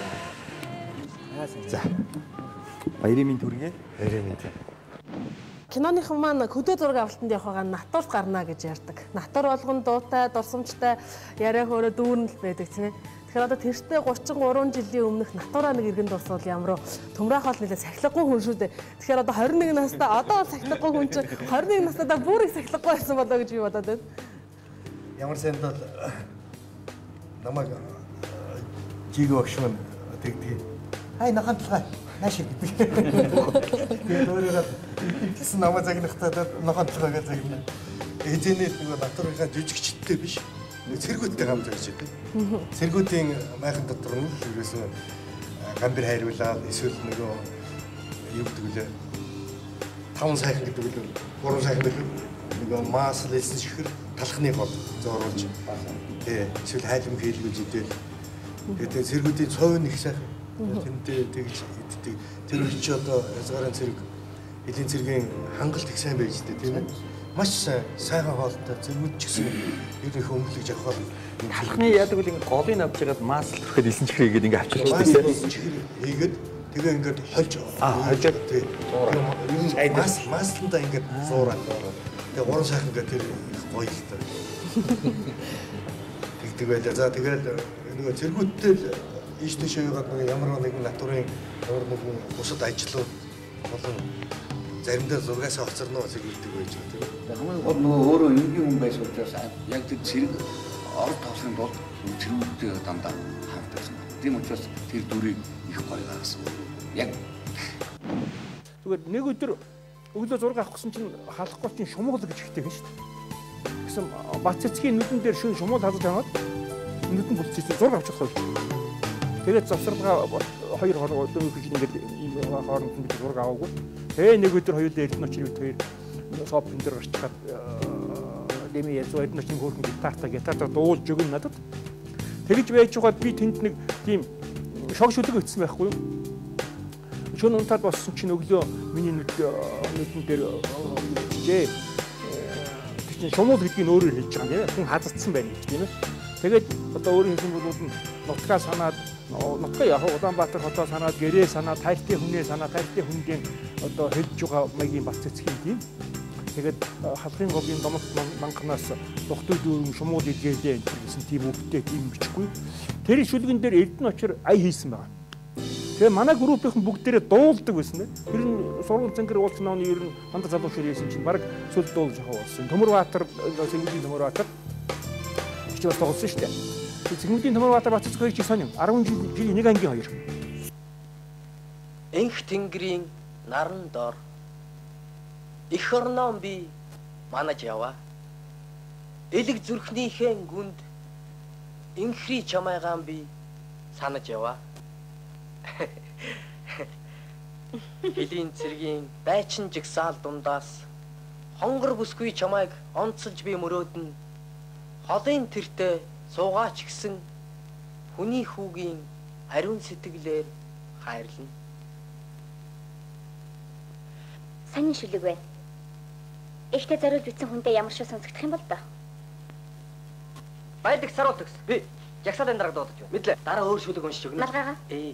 За. Баярын минь түргээ. Баярын минь. Киноныхан маань хөдөө зураг авалтанд явах байгаа натурт гарна гэж ярьдаг. Натур болгон дуутай, дурсамжтай, яриа хөөрэ дүүрэн л байдаг тийм ээ. Тэгэхээр одоо тэртээ 33 жилийн өмнөх натураа нэг иргэн дурсвал ямар төмрахол нэлээ сахилгагүй хүн шүү дээ. Тэгэхээр одоо 21 настай одоо сахилгагүй хүн чинь 21 настайдаа бүр их сахилгагүй байсан болоо гэж би бодоод байна. Ямар сайн бол намайг жиг огшман тэгдэг. Хай нахантлага нааш гэдэг. Тэгээд өөрөөр хэлсэн намайг загнахтаа нахантлага гэж загнаа. Эзэнээс нэг натурынхаа жижигчтэй биш. Цэргүүдтэй хамт байж байгаа. Цэргүүдийн майхан дотор нь ерөөсөн гамбир хайруулаад эсвэл нөгөө юу гэдэг вэ? 5 сайхан гэдэг үү? 3 сайхан гэдэг нөгөө мас лэсэн шихэр талхны гол зооруулж. Тэ эсвэл хайлам хийлгүүлж идэл. Тэгээд цэргүүдийн цовын их сайхан. Тэнтэй тэгж иддэг. Тэр үчи одоо язгарын цэрэг элийн цэргийн хангалт их сайн байж дээ тийм ээ. маш сайхан хоолтой зэрэгүүд ч гэсэн ер их өнгөлөж авах бол Халахны яадаг бол ингээд голыг авч ягаад мас төрөхөд элсэн чихрээ ингээд ингээд авчирдаг тийм. Элсэн чихрээ хийгээд тэгээ ингээд хольж хольжод тийм. Масланда ингээд зуураад тэгээ уран сайхан ингээд тэр гоё л таа. Тэгдэг байлаа. За тэгээд нөгөө зэрэгүүдтэй ийш тийш яваад нэг ямар нэгэн натурын ямар нэгэн бусад ажлууд болон заримдаа зургаас хоцорно зэрэгдэг байж байгаа тийм. Хамгийн гол нөгөө өөрөө энгийн хүн байсан учраас яг тэр зэрэг орд тоосон бол зэрэгүүдтэй дандаа хавтагдсан. Тийм учраас тэр дүрийг их гоё гаргасан. Яг зүгээр нэг өдөр өглөө зураг авахсан чинь халахгүй чинь шумуул гэж ихтэй гэн шүү дээ. Гэсэн бат цэцгийн нүдэн дээр шүн шумуул хазаж аваад нүдэн бүлцсэн зураг авчих хол. Тэгээд завсарлага 2 хоног өдөр гэж ингээд ийм хооронд нь зураг аваагүй. Тэгээ нэг өдөр хоёулаа Эрдэнэ очир бид хоёр сопн дээр гарч чад дэмий яз Эрдэнэ очир хөөрхөн гитартаа дуулж өгнө надад. Тэгж байж байгаад би тэнд нэг тийм шог шүлэг өгсөн байхгүй юу? Шөнө унтаад боссон чинь өглөө миний нүдэн дээр чижээ. Тэгчин шумуул гэдгийг өөрөөр хэлж байгаа юм. Хүн хазацсан байна гэж тийм ээ. Тэгээд одоо өөрийн хэлсэн болоод нутгаа санаад нутгаа яг Улаанбаатар хотоо санаад гэрээ санаад тайлтын хүнээ санаад тайлтын хүндийн одоо хэлж байгаа маягийн бац цэцгийн тийм. Тэгээд халахын говийн домогт манхнаас духтай дүүрэн шумуул идгээдээ гэсэн тийм өвдтэй тийм бичихгүй. Тэр шүлгэн дээр Эрдэнэ очир ая хийсэн байгаа. Тэгээ манай группийнхэн бүгдээрээ дуулдаг байсан нэ. Тэр нь сургууль цэнгэр уулзсан оны ер нь дандаа залуу ширээсэн чинь баг сүл дуулж авах болсон. Төмөрбаатар Цэнгэрийн Төмөрбаатар ч бас тоглосон шүү дээ. Цэнгэрийн Төмөрбаатар бац цэцгийн чи сонин 10 жил нэг ангийн 2. Энх тэнгэрийн наран дор их орнон би манаж яваа. Элэг зүрхнийхэн гүнд инхри чамайгаан би санаж яваа. Элийн цэргийн байчин жигсаал дундаас хонгор бүсгүй чамайг онцолж би мөрөөдөн холын тэртээ суугаач гисэн хүний хүүгийн ариун сэтгэлээр хайрлана. Саний шүлэг байна. Ихтэй зориулж бичсэн хүнтэй ямар шиг сонсогдох юм бол доо. Байлдаг саруулт өгс. Би жагсаалын дарга дуудаж байна. Мэдлээ. Дараа өөр шүлэг уншиж өгнө. Малгайгаа.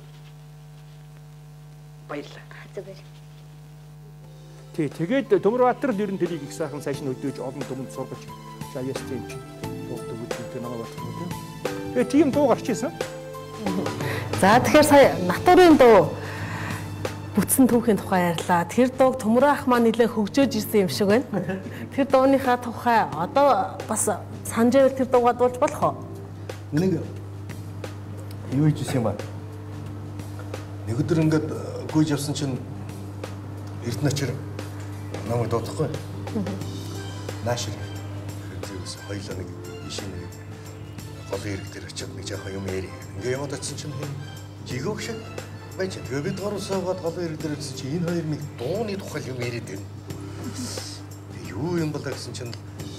Баярлалаа. Зүгээр. Тий, тэгээд Төмөрбаатар л ер нь тэрийг их сайхан сайшин өдөөж олон дүмд сургаж жаястай юм чи. Дуулдаг үгүй намайг батлах юм. Тэгээ тийм дуу гарч ирсэн. За тэгэхээр сая натурын дуу бүтсэн түүхийн тухай ярьлаа. Тэр дууг Төмөр ах маань нэлээд хөгжөөж ирсэн юм шиг байна. Тэр дууныхаа тухай одоо бас санаж байвал тэр дуугаа дуулж болох уу? Нэг юу хийжсэн юм ба? Нэг өдөр ингээд гүйж явсан чинь Эрдэнэ очир намайг дуудахгүй. Наашир. Тэрээс хоёлаа нэг ишин нэг голын хэрэг дээр очиад нэг жоохон юм яри. Ингээ яваад очсон чинь жигөөг шиг байж. Тэгээ бид гурав суугаад голын хэрэг дээр очсон чинь энэ хоёр нэг дууны тухай юм яриад байна. Юу юм бол гэсэн чинь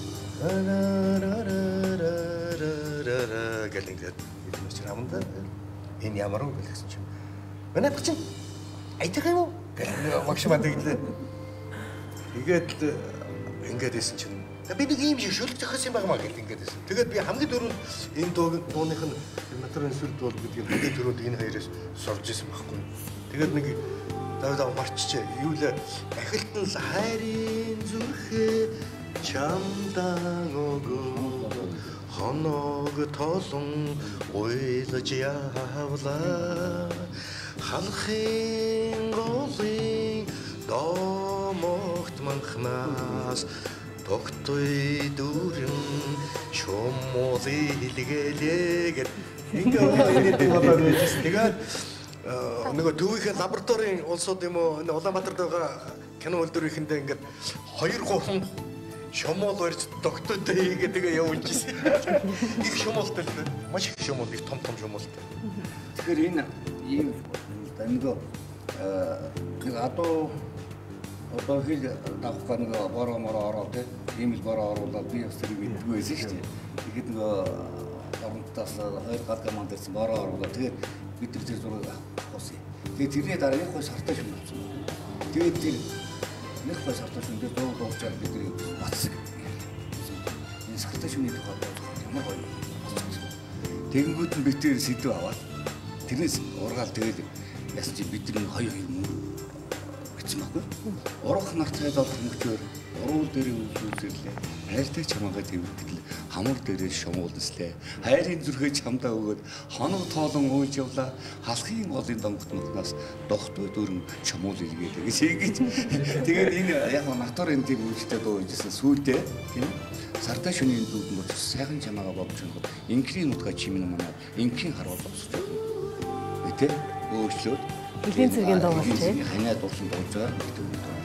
гэл ингээд Эрдэнэ очир аманда энэ ямар үг гэсэн чинь манай чинь айтах юм уу? Магшмаа тэглээ. Тэгээд ингээд исэн чинь би нэг юм шиг шүлэг зохиосон юм байна гэл ингээд исэн. Тэгээд би хамгийн дөрөв энэ дууных нь натурын сүлд бол гэдгийг хамгийн дөрөв энэ хоёроос сурж исэн байхгүй. Тэгээд нэг даваа марччээ. Юу л ахилтан л хайрын зүрхээ чамдан өгөө хоног толон уйлж явлаа. Халахын голын домогт манхнаас тогттой дүүрэн шумуул илгэлээгээд ингээд болоод байжсэн. Тэгээд нөгөө төвийнхээ лабораторийн улсууд юм уу энэ Улаанбаатарт байгаа кино үйлдвэрийнхэндээ ингээд 2-3 шумуул барьж тогтойтой хийгээд тэгээ явуулж ирсэн. Их шумуултай л маш их шумуул, их том шумуултай. Тэгэхээр энэ ийм нөгөө нэг одоо хэл давхар нэг бороо мороо ороо тийм л бороо оруулаад би бас тэрийг мэдгүй байсан шүү дээ. Тэгээд нөгөө оронтоос хоёр гал команд ирсэн бороо оруулаад тэгээд бид тэр зураг авсан. Тэгээд тэрний дараа яг гоо сартай шүн авсан. Тэгээд тэр Нэг бас автошин дээр дуу дуулж байгаа бидний батсаг. Энэ сахтай шүний тухай ямар гоё. Тэгэнгүүт нь битээр сэдв аваад тэрнээс ургаал тэгэл яс чи бидний хоёр мөр гэсэн баггүй. Урах нартай бол хөнгөөр уруул дээр үйлүүлсэлээ. Хайртай чамаагаа тэмдэглээ. Хамар дээрээ шумуулнслээ. Хайрын зүрхээ чамдаа өгөөд хоног тоолон ууж явлаа. Халахын голын донгот нутнаас дохтой дөрөн шумуул илгээд гэж. Тэгээд энэ яг натар энэ тийм үйлдэлтэй дуу хийжсэн сүйдээ тийм сартай шөнийн дүүд нь сайхан чамаагаа бовч хөнөхөд инкрийн нутгаа чимэн манаа инкрийн харуул босч байгаа. Тэ өөрчлөөд Хэлийн цэргийн дуу болж тий. Ханаа дурсан дуулж байгаа гэдэг юм даа.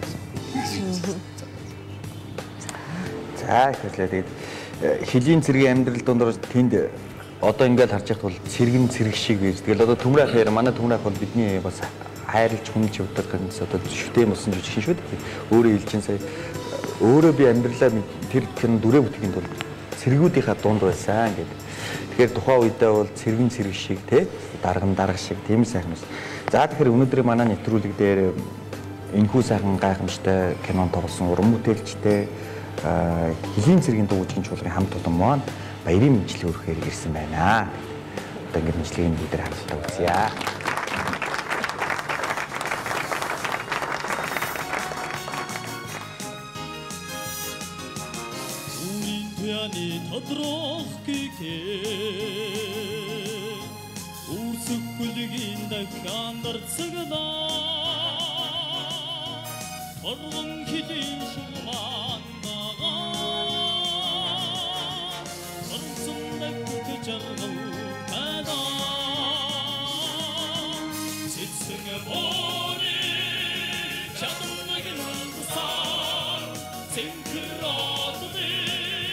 За тэгэхээр хэлийн цэргийн амьдрал дондор тэнд одоо ингээд харж байхад бол цэргэн цэрэг шиг байж. Тэгэл одоо Төмөр ах яар манай Төмөр ах бол бидний бас хайрлж хүмж явдаг гэсэн одоо шүтээ болсон жижиг шүү дээ. Өөрөө хэлж чинь сая өөрөө би амьдралаа тэр дүрээ бүтгэхийн тулд цэргүүдийнхаа дунд байсан гэдэг. Тэгэхээр тухайн үедээ бол цэргэн цэрэг шиг те дарган дарга шиг тийм сайхан ус. За тэгэхээр өнөөдрийн манай нэвтрүүлэг дээр энэхүү сайхан гайхамшигтай кинон тоглосон уран бүтээлчтэй хэлийн цэргийн дуугийн чуулгын хамт олон маань баярын мэдлэг өргөхөөр ирсэн байна. Одоо ингээд мэдлэгийн бүгдээр хамтдаа үзье. Тодрох гэхээ үрсгүлгийн дахандар цагнаа торгон хэлийн шуман нагаа торсон нэгт жаргал тана сэтсэн бони чадмагийн сан синхронны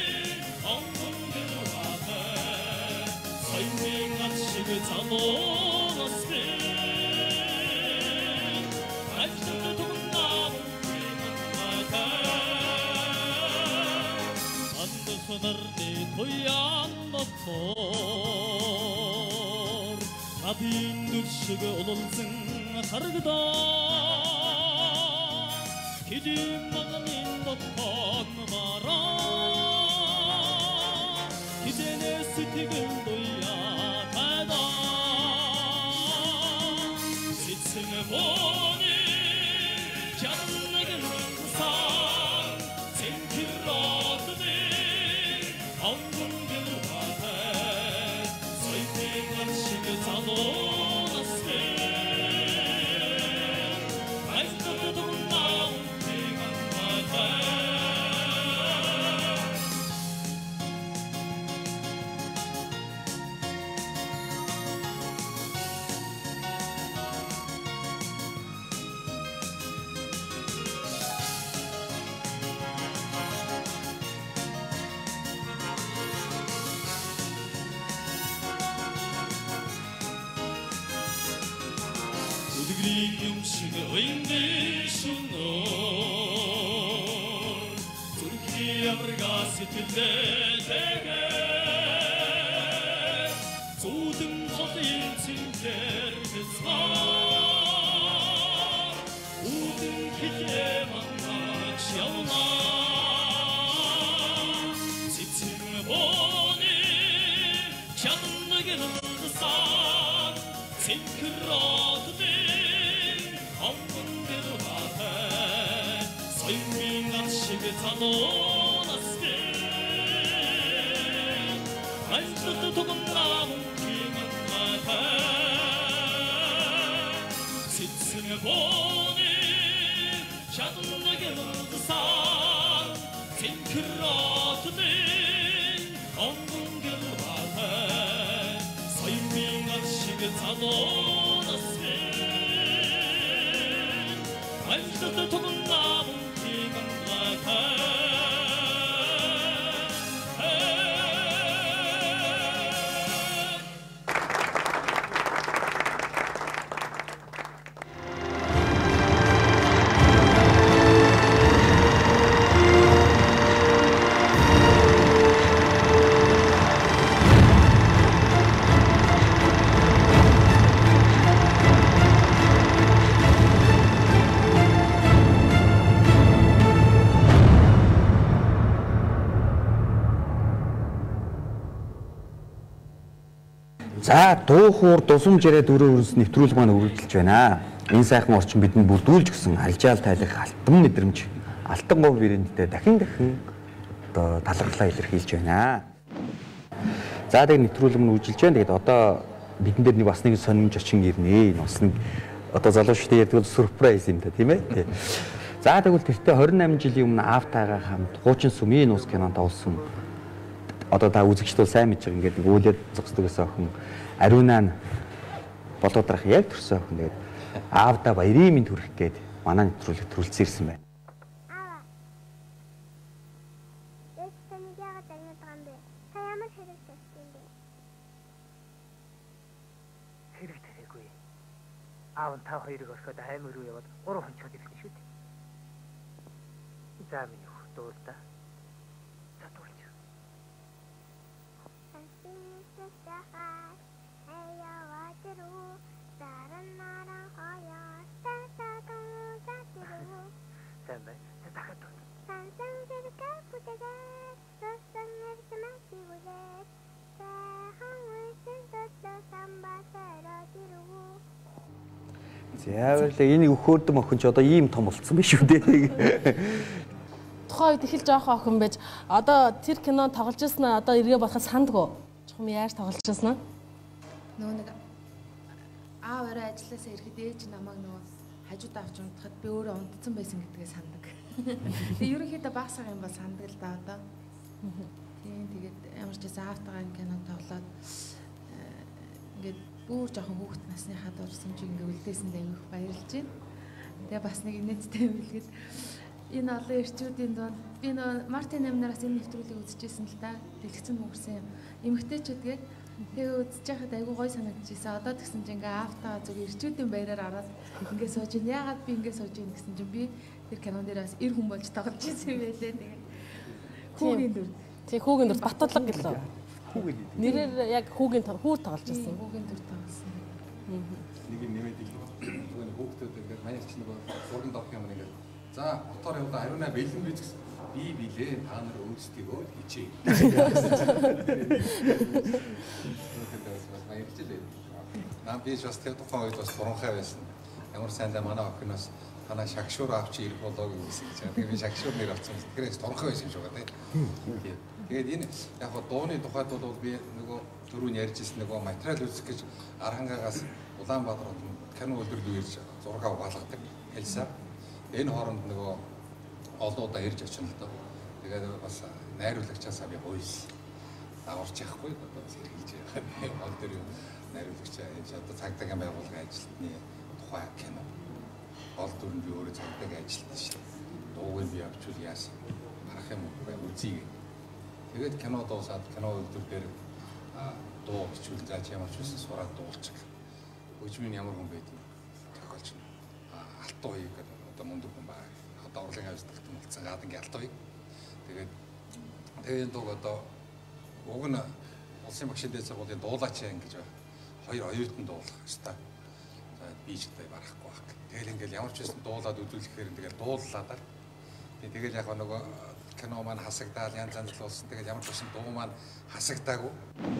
Адын дүршиг улалсан харагдаа хэдийн магнын дотоод мараа хизэнээс сэтгэл дуяа тадаа сэтсэн бони чаннагэн сан цэнхэротны ангон гэрватай сойтэган шиг занонасэ айстотон наун тэган матай 음식 의미 순어 turkiye argasitde tege Zudum hotin tinter kızma Udum kike manmak yalma Sitim boni Canlı gelirsan Sinkıratı Soyunmingashige tanonas게 아직도 도건나무 기만마다 시층에 보니 샤도나게 르드산 싱크로트는 엉궁게르바다 소윤밍ashige tanonas게 아직도 도건나무 За дуу хуур дусамж яриад өрөө өрнөс нэвтрүүлэг маань үргэлжилж байна. Энэ сайхан орчин бидэнд бүрдүүлж гисэн алжаал тайлах алтан мэдрэмж алтан гов бирэндээ дахин одоо талархлаа илэрхийлж байна. За тэгээд нэвтрүүлэг нь үргэлжилж байна. Тэгээд одоо бидэн дээр нэг бас нэг сонирмж очин ирнэ. Энэ бас нэг одоо залуучдын ярьдаг бол сюрприз юм да тийм ээ. За тэгвэл тэртээ 28 жилийн өмнө Автайгаа хамт Хуучин сүмийн нуус кинонд тоглосон. Одоо та үзэгчдээ сайн мэдж байгаа ингээд үүлээд зогсдогоос охин Ариунаа болоодрах яг төрсөн охин тэгээд Аавда баярын минь төрөх гээд манай нэвтрүүлэг төрүүлсэн ирсэн байна. Хэрэг тэрэггүй. Аав та хоёрыг орхиод аймаг руу яваад 3 хонцоод ирсэн шүү дээ. За минь хөөдөө. Яавал энийг өхөөдөм охин ч одоо ийм том болцсон биш үү дээ. Тухайн үед их л жоохон охин байж одоо тэр кино тоглож ирсэн одоо эргээ болоход сандгүй. Чухам яаж тоглож ирсэн аа? Нөгөө нэг аав орой ажилласаа ирэхэд ээж намайг нөгөө хажууд авч унтахад би өөрөө унтцсан байсан гэдгээ сандаг. Тэгээ ерөнхийдөө багсаг юм бол сандаг л да одоо. Тийм тэгээд ямар ч заавтайгаа кино тоглоод ингээд бүр жоохон хүүхэд насныхаа дурсан чи ингээ үлдээсэндээ их баярлж байна. Тэгээ бас нэг инээдтэй үлгээд энэ олон эрчүүдийн донд би нөө Мартин амнараас энэ нэвтрүүлгийг үзчихсэн л да. Дэлгэцэн мөнгөрсөн эмэгтэйчүүдгээд тэгээ үзэж байхад айгүй гой санагдчихсан. Одоо тэгсэн чи ингээ Автаа зөв эрчүүдийн баяраар ороод ингээ сууж ин яагаад би ингээ сууж ин гэсэн чи би тэр кинон дээр бас эр хүн болж тоглож ирсэн юм байлээ. Тэгээ хүүгийн дүр. Тэг хүүгийн дүр Батудлаг гэлөө. Нэрээр яг хүүгийн хүүр тоглож ирсэн. Хүүгийн дүр тоглосон. Нэг юм нэмээд илүү. Зүгээр хүүхдүүд ингээд манай ч нэг уран дорх юм ингээд за мотор яваа Ариунаа бэлэн бий гэсэн. Би билээ та нар өөрсдийгөө хийчээ. Нам би бас тэр тухайн үед бас буранхай байсан. Ямар сайндаа манай охиноос танаа шагшуур авч ирэх болоо гэсэн чинь. Тэгээ би шагшуур нэр авсан. Тэгэхээр туранхай байсан юм шиг байна тийм. Тэгээд энэ яг гоо дууны тухайд бол би нөгөө түрүүн ярьж ирсэн нөгөө материал үзэх гэж Архангаагаас Улаанбаатар кино үйлдвэрлэл ирж зураг авгаалгадаг хэлсээр энэ хооронд нөгөө олон удаа ирж очино л доо. Тэгээд бас найруулагчаасаа би гойс аварч яахгүй одоо сэргийлж байгаа. Ол дээр найруулагчаа энэ одоо цагдаагийн байгууллагын ажилтны тухай кино. Ол дүрэн би өөрөө цагдаагийн ажилтан шүү. Дууг би авчвал яасан. Харах юм уу үзье. Тэгээд кино дуусаад кино үйлдвэр дээр дуу бичвэл зааж ямар ч үсэн сураад дуулчих. Өчмийн ямар хүн байдгийг тохиолч нь алтан хоёг одоо мундаг хүн баа. Одоо урлын авьяастай болсон гадангийн алтан хоёг. Тэгээд энэ дууг одоо уг нь улсын багшийн дээд сургуулийн дуулаач ингэж хоёр оюутан дуулах хэвээр. За би ч гэдэг барахгүй баг. Тэгэл ингээл ямар ч үсэн дуулаад үзүүлэхээр тэгэл дууллаад. Тэгэл яг нөгөө кино маань хасагдаал янз янз л болсон. Тэгээд ямар ч үсэн дуу маань хасагдаагүй.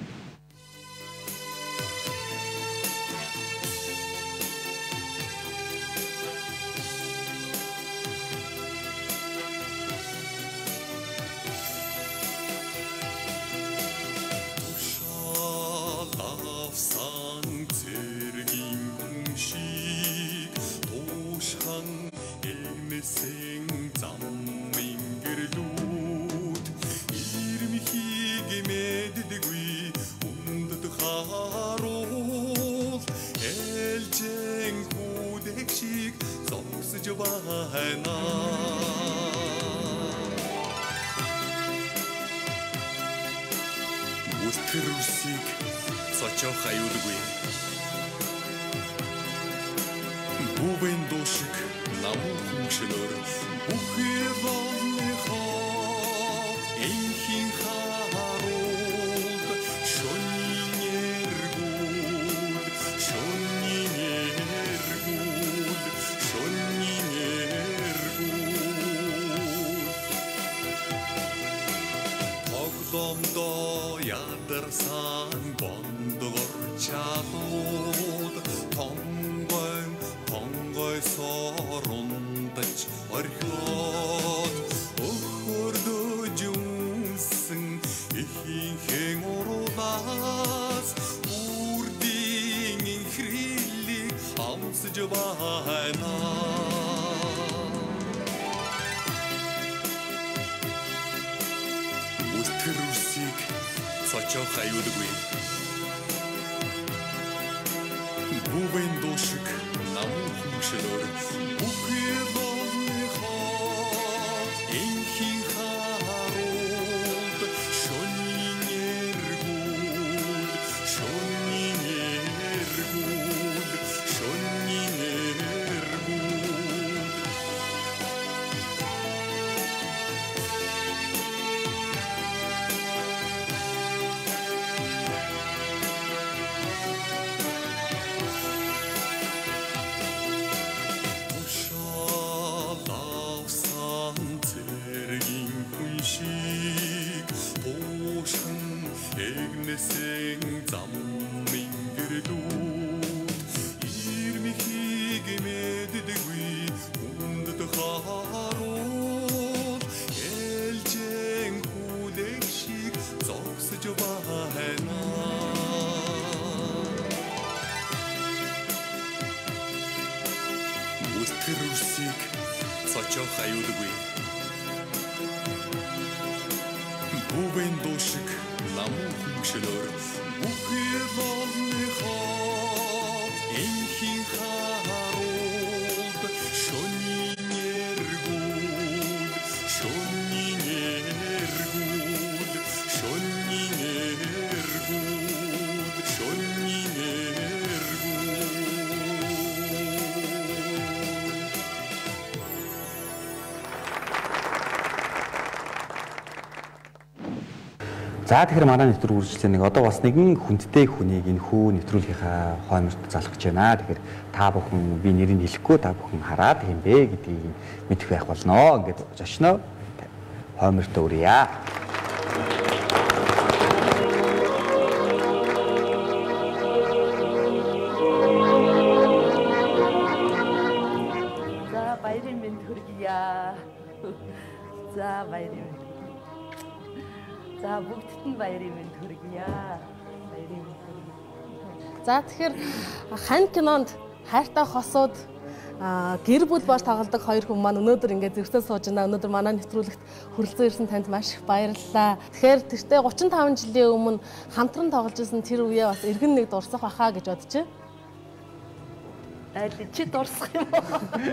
Үлтэрүсийг цочоох аюулгүй. Бүвэн душиг намуу хүншнөр бүхий волныхоо энхийн харуул шөнийн эргүүл тогломдоо ядар сан бондгор чалууд тонгой сорондож орхиод өхөрдөж үнсэн ихийнхэн уруулаас үрдийн инхрилийг амсж байна. Үлтгэр үсийг цочоо хаюулгүй. Бүвэн душиг намуу хүмшлөөр бүхий болныхоо энхийн харуулд шөнийн эргүүл шөнийн эргүүл шөнийн эргүүл Эгнэсэн зам мингэрлүүд ирмихийг мэддэггүй хүндэт харуул элжэн хүлэг шиг зогсож байна. Үлтгэр үсийг цочоо хаюулгүй. Бүвэн душиг намуу хүмшлөөр бүхий болныхоо энхийн харуулд шөнийн эргүүл шөнийн эргүүл шөнийн эргүүл шөнийн эргүүл. За тэгэхээр манай нэвтрүүлэг үргэлжлэх одоо бас нэгэн хүндтэй хүнийг энэ хүү нэвтрүүлгийнхаа хойморт залгаж байна. Тэгэхээр та бүхэн би нэрийг хэлэхгүй та бүхэн хараад юм бэ гэдгийг мэдэх байх болно. Ингээд зочноо хойморт өрье. За баярын мэнд хүргье. За баярын мэнд. За бүгдд нь баярын мэнд хүргье. Баярын мэнд хүргье. За тэгэхээр хань кинонд хайртай хосууд гэр бүл бож тоглодог хоёр хүн маань өнөөдөр ингээд зөрсөө сууж байна. Өнөөдөр манай нэвтрүүлэгт хүрэлцэн ирсэн танд маш их баярлалаа. Тэгэхээр тэртээ 35 жилийн өмнө хамтран тоглож ирсэн тэр үеэ бас эргэн нэг дурсах баха гэж бодчих. Айл чи дурсах юм уу?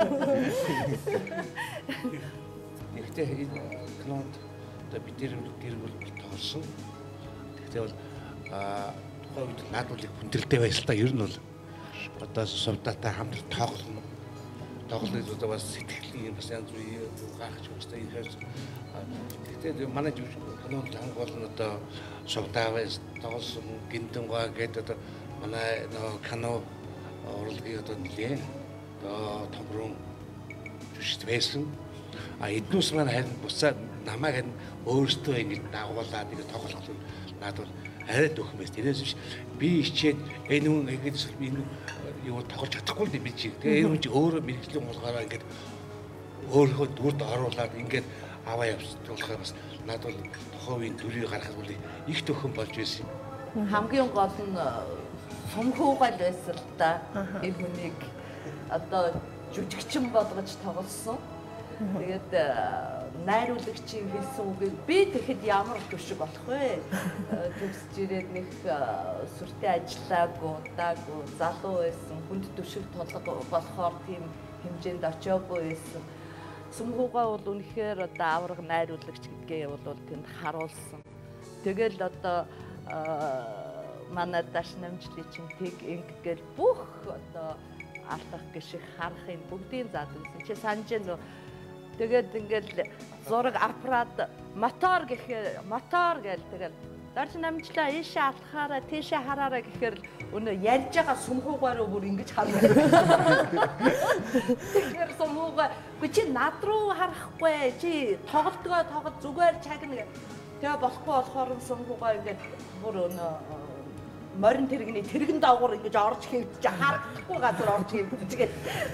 Гэхдээ энэ кинонд бид нэр гэр бүл тоглосон. Гэхдээ бол тухайн үед наадмыг хүндрэлтэй байсан та ер нь бол одоо сувдатай хамт тоглоно. Тоглох гэж одоо бас сэтгэлийн бас янз бүрийн гахч баста энэ хэрэг. Гэхдээ манай кинонд хамгийн гол нь одоо сувдаваас тоглосон гинтэнгаа гэдэг одоо манай кино урлагийн одоо нэлээ одоо томрон жүжигт байсан. Эднүүс маань харин буцаад намайг харин өөртөө ингэж дагуулаад ингэ тоглох нь надад арай дөхөн байс. Тэрээс биш би хичээд энэ хүн ингэж энэ юу тоглож чадахгүй л би чи. Тэгээ энэ хүн чи өөрөө мэрэгжлийн болгоороо ингэ өөрийнхөө дүрд оруулаад ингэ аваа явуулахаар бас надад бол тохиовын дүрийг гаргах үл их дөхөн болж байсан юм. Хамгийн гол нь сумхуугаал байсан л да. Энэ хүнийг одоо жүжигчин болгож тоглосон. Тэгээд найруулагчийн хэлсэн үгийг би тэгэхэд ямар төшиг болох вэ? Төгсж ирээд нэг сүртэй ажиллаагүй, удаагүй, залуу байсан, хүнд төшиг толго болохоор тийм хэмжээнд очиагүй байсан. Сумхуугаа бол үнэхээр одоо авраг найруулагч гэдгээ бол тэнд харуулсан. Тэгэл одоо манай даш намжлын чинь тэг ингэгээл бүх одоо алдах гişиг харахын бүгдийн заадсан. Чи санаж нөө тэгээд ингээл зураг аппарат мотор гэхээр мотор гээл тэгэл дарж намжлаа ийшээ алхаараа тийшээ хараараа гэхээр өнөө ярьж байгаа сумхуугаараа бүр ингэж харна. Тэгэхээр сумхуугаа чи над руу харахгүй чи тоглолтгоо тоглож зүгээр чагна. Тэгээ болохгүй болохоор сумхуугаа ингээд бүр морин тэрэгэн доогуур ингэж орж хэвдэж харахгүй газар орж хэвдэж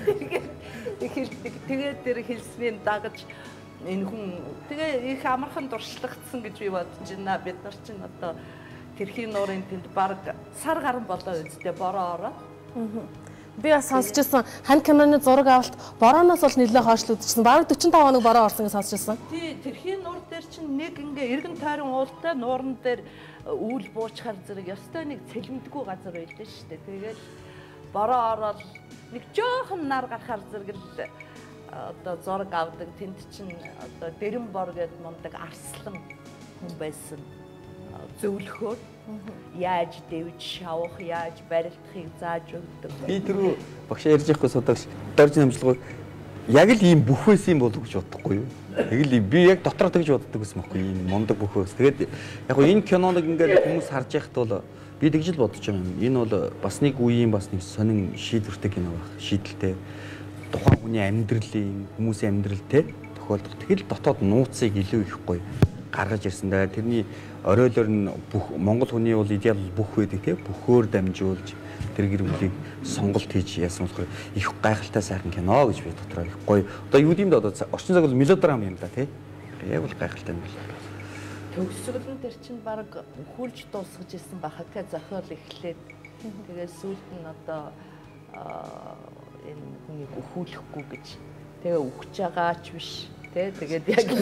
тэгээд тэр хэлсний дагаж энэ хүн тэгээ их амархан дуршлагдсан гэж би бодож байна. Бид нар чинь одоо тэрхийн нуурын тэнд баг сар гарan болоо үсттэй бороо ороо. Би бас сонсчихсан хань киноны зураг авалт борооноос бол нэлээд хойшлогдчихсан. Бараг 45 хоног бороо орсон гэж сонсчихсан. Тий, тэрхийн нуур дээр чинь нэг ингээ эргэн тойрон уултай нууран дээр үүл буучхаар зэрэг ёстой нэг цэлмдэггүй газар байлаа шүү дээ. Тэгээд бороо ороод нэг жоохон нар гарахаар зэрэг л одоо зураг авдаг. Тэнд чинь одоо дэрэм бор гэдэг мундаг арслан хүн байсан. Зөвлөхөөр яаж дэвж шавах, яаж барилдахыг зааж өгдөг. Би тэрүү багшаа ярьж явахгүй судагш дорж намжлаггүй яг л ийм бүх байсан юм болов гэж бодохгүй юу? Яг л би яг дотроо тэгж боддог гэсэн мөхгүй ийм мундаг бүх байс. Тэгээд яг гоо энэ киноныг ингээд хүмүүс харж яхад бол би тэгж л бодож байгаа юм. Энэ бол бас нэг үеийн бас нэг сонин шийдвэртэй кино байх. Шийдэлтэй. Тухайн хүний амьдралын, хүмүүсийн амьдралтэй тохиолдох. Тэгэл дотоод нууцыг илүү их гоё гаргаж ирсэн даа. Тэрний оройлоор нь бүх монгол хүний бол идеал бүх байдаг тийм бөхөөр дамжуулж тэр гэр бүлийг сонголт хийж яасан болохоор их гайхалтай сайхан кино гэж би дотроо их гоё. Одоо юу юм да одоо орчин цаг бол мелодрам юм да тийм. Яг бол гайхалтай юм байна. Төгсгөлн дээр чинь баг хүлж дуусгаж ирсэн баха тэ зохиол эхлээд тэгээ сүүлд нь одоо энэ хүнийг өхүүлэхгүй гэж тэгээ өгч байгаач биш. Тэгээд яг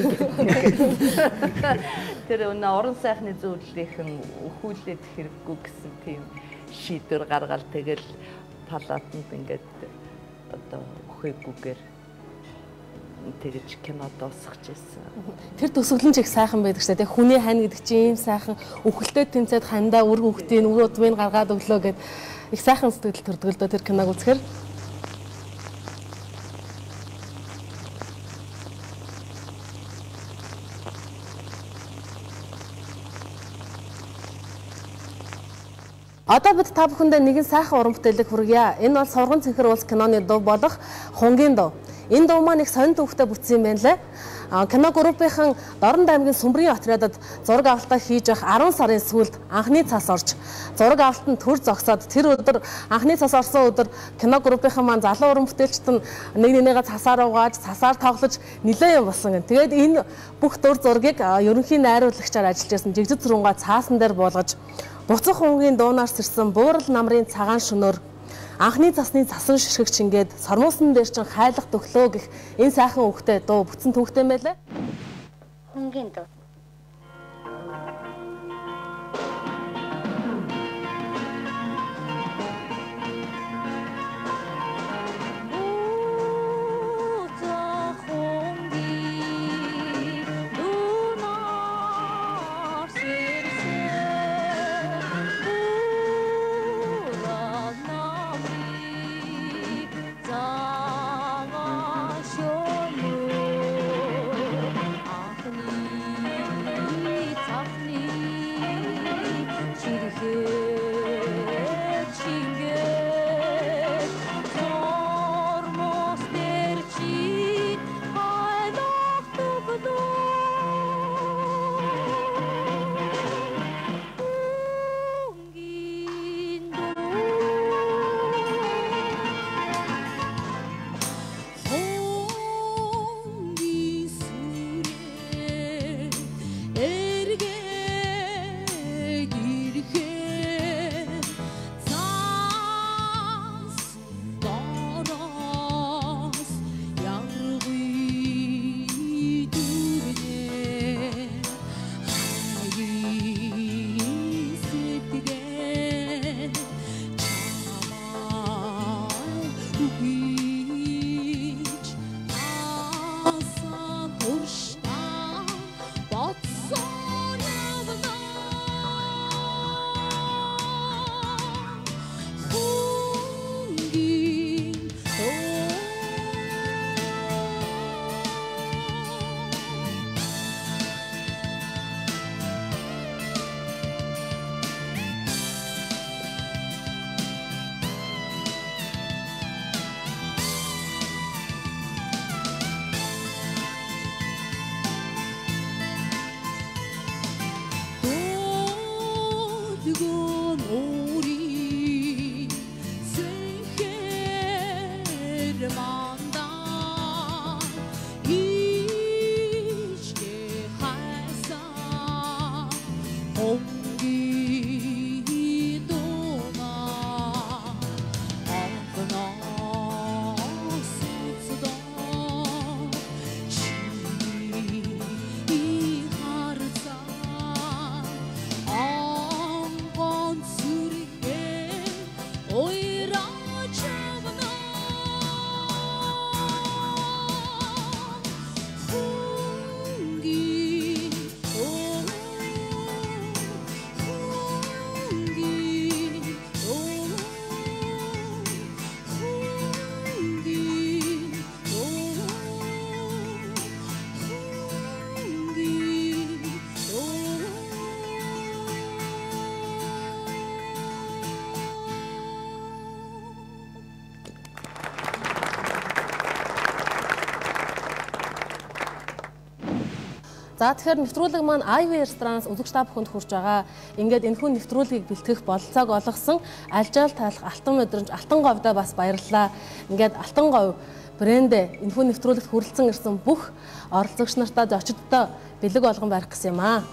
тэр орон сайхны зөвлөлийнхэн өхүүлээд хэрэггүй гэсэн тийм шийдвэр гаргаад тэгэл палатанд ингээд одоо өхөөгүйгээр тэгж кино дуусгаж ирсэн. Тэр төсөглөн ч их сайхан байдаг шүү дээ. Хүний хань гэдэг чинь ийм сайхан өхөлтөд тэмцээд хандаа үр хөвгтийн үр удмыг гаргаад өглөө гэд их сайхан сэтгэл төрдөг л дөө тэр киног үзэхээр. Одоо бид та бүхэндээ нэгэн сайхан уран бүтээлийг хүргье. Энэ бол Сурган цэнхэр улс киноны дуу болох Хунгийн дуу. Энэ дуу маань их сонин төвхтэй бүтсэн юм байна лээ. Кино группийнхан Дорнод аймгийн Сүмбрийн отрядад зураг авалтаа хийж явах 10 сарын сүүлд анхны цас орж зураг авалтанд төр зогсоод тэр өдөр анхны цас орсон өдөр кино группийнхан маань залуу уран бүтээлчд нь нэг нэгнийгээ цасаар угааж, цасаар тоглож нилээн юм болсон гэн. Тэгээд энэ бүх дүр зургийг ерөнхий найруулагчаар ажиллаж байсан Жигжид Сүрүнга цаасан дээр буулгаж буцах хунгийн дуунаар сэрсэн буурал намрын цагаан шөнөөр анхны цасны цасан ширхэг чингээд сормуусан дээр чин хайлах төглөө гэх энэ сайхан үгтэй дуу бүтсэн түүхтэй юм байлаа. Хунгийн дуу. Ах За тэгэхээр нэвтрүүлэг маань Ivy ресторанаас үзэгч та бүхэнд хүрч байгаа. Ингээд энэхүү нэвтрүүлгийг бэлтгэх бололцоог олгосон Алжаал талах Алтан өдрөмж Алтан говьдоо бас баярлалаа. Ингээд Алтан говь брэндээ энэхүү нэвтрүүлэгт хүрэлцэн ирсэн бүх оролцогч нартаа зочдтой бэлэг болгон барих гэсэн юм аа.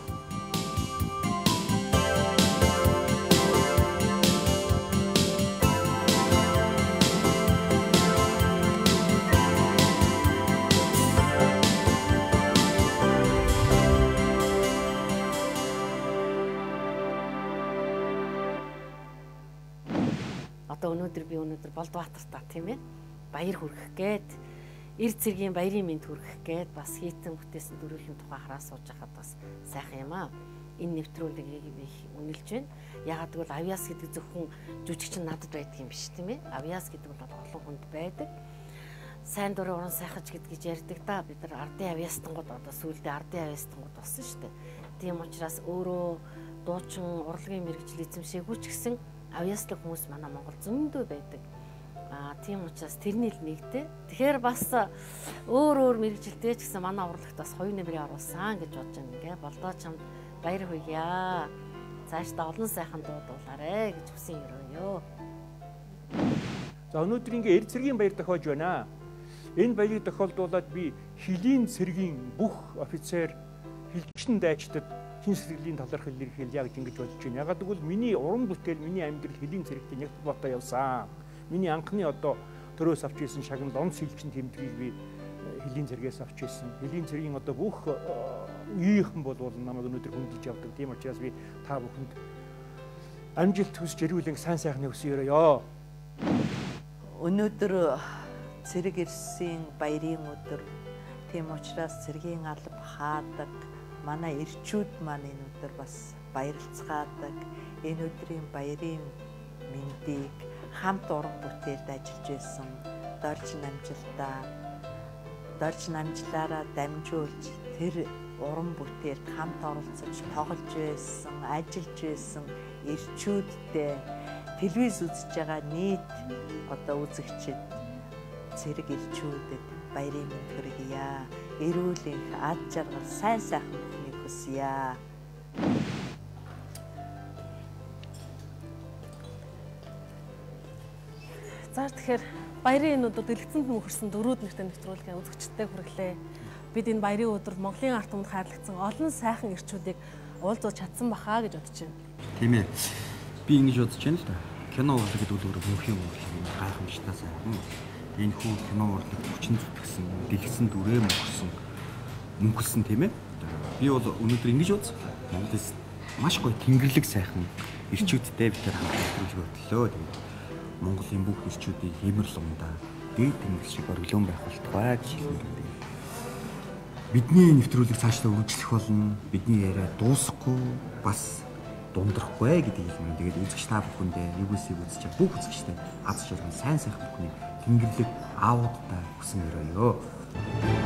Өнөөдөр Болдбаатартаа тийм ээ баяр хүргэх гээд эр цэргийн баярын мэнд хүргэх гээд бас хийтэн бүтээсэн дөрвөлийн тухай хараа сууж байхад бас сайхан юм аа. Энэ нэвтрүүлгийг би үнэлж байна. Ягаад гэвэл Авьяас гэдэг зөвхөн жүжигчин надад байдаг юм биш тийм ээ. Авьяас гэдэг бол олон хүнд байдаг. Сайн дурын уран сайхаж гэдгийг ярьдаг да. Бид нар ардын авьяастангууд одоо сүүлдээ ардын авьяастангууд болсон шүү дээ. Тийм учраас өөрөө дуучин урлагийн мэрэгжил эзэмшээгүй ч гэсэн авьяаслаг хүмүүс манай Монгол зөндөө байдаг. Тийм учраас тэрний л нэгтэй. Тэгэхээр бас өөр мэрэгжилтэй ч гэсэн манай урлагт бас хоёр нэмрээ оруулсан гэж бодож байна. Ингээ болдоо чамд баяр хүргье. Цаашдаа олон сайхан дуудуулаарэ гэж хүсэн өрөөё. За өнөөдөр ингээ эр цэргийн баяр тохиож байна. Энэ баярыг тохиолдуулаад би хилийн цэргийн бүх офицер, хилчэн дайчдад хин сэргэлийн талаарх илэрхийлье гэж ингэж бодож байна. Ягаад гэвэл миний уран бүтээл, миний амьдрал хилийн цэрэгтийн нягт ботоо явсан. Миний анхны одоо төрөөс авч ирсэн шагнал онц хилчин тэмдгийг би хилийн цэргээс авч ирсэн. Хилийн цэргийн одоо бүх үеийнхэн бол намайг өнөөдөр хүндэлж явдаг. Тийм учраас би та бүхэнд амжилт хүсэж ирүүлэн сайн сайхны хүсье өрөөё. Өнөөдөр цэрэг ирсэн баярын өдөр. Тийм учраас цэргийн алба хаадаг манай эрчүүд маань энэ өдөр бас баярлцгаадаг. Энэ өдрийн баярын мэндийг хамт уран бүтээлд ажиллаж байсан дорж намжлаараа дамжуулж тэр уран бүтээлд хамт оролцож тоглож байсан, ажиллаж байсан эрчүүдтэй телевиз үзэж байгаа нийт одоо үзэгчид цэрэг эрчүүдэд баярын мэнд хүргье. Эрүүл энх ад жаргал сайн сайхан бүхнийг хүсье. За тэгэхээр баярын энэ өдөр дэлгэцэнд мөхөрсөн дөрүүд нэртэй нэвтрүүлгийн үзэгчдтэй хүргэлээ. Бид энэ баярын өдөр Монголын ард түмэнд хайрлагдсан олон сайхан эрчүүдийг уулзуулж чадсан бахаа гэж бодож байна. Тийм ээ. Би ингэж бодож байна л да. Кино урлаг гэдэг үгээр мөнх юм уу гайхамшигтай сайхан. Энэ хүн кино урлаг хүчин зүтгэсэн, дэлгэцэн дүрээ мөнхөлсөн тийм ээ. Би бол өнөөдөр ингэж үз. Монголд маш гоё тэнгэрлэг сайхан эрчүүдтэй бид нар хамт нэвтрүүлэг хөтлөө. Тэгээд Монголын бүх эрчүүдийн хэмэрл ундаа дээд тэнгис шиг орлон байх болтугай гэж хэлсэн. Бидний нэвтрүүлэг цаашдаа үргэлжлэх болно. Бидний яриа дуусахгүй бас дундрахгүй гэдгийг хэлмэн. Тэгээд үзэгч та бүхэндээ UBC-г үзэж байгаа бүх үзэгчтэй аз жаргал сайн сайхан бүхний тэнгэрлэг аавуудтай хүсэн өрөөё.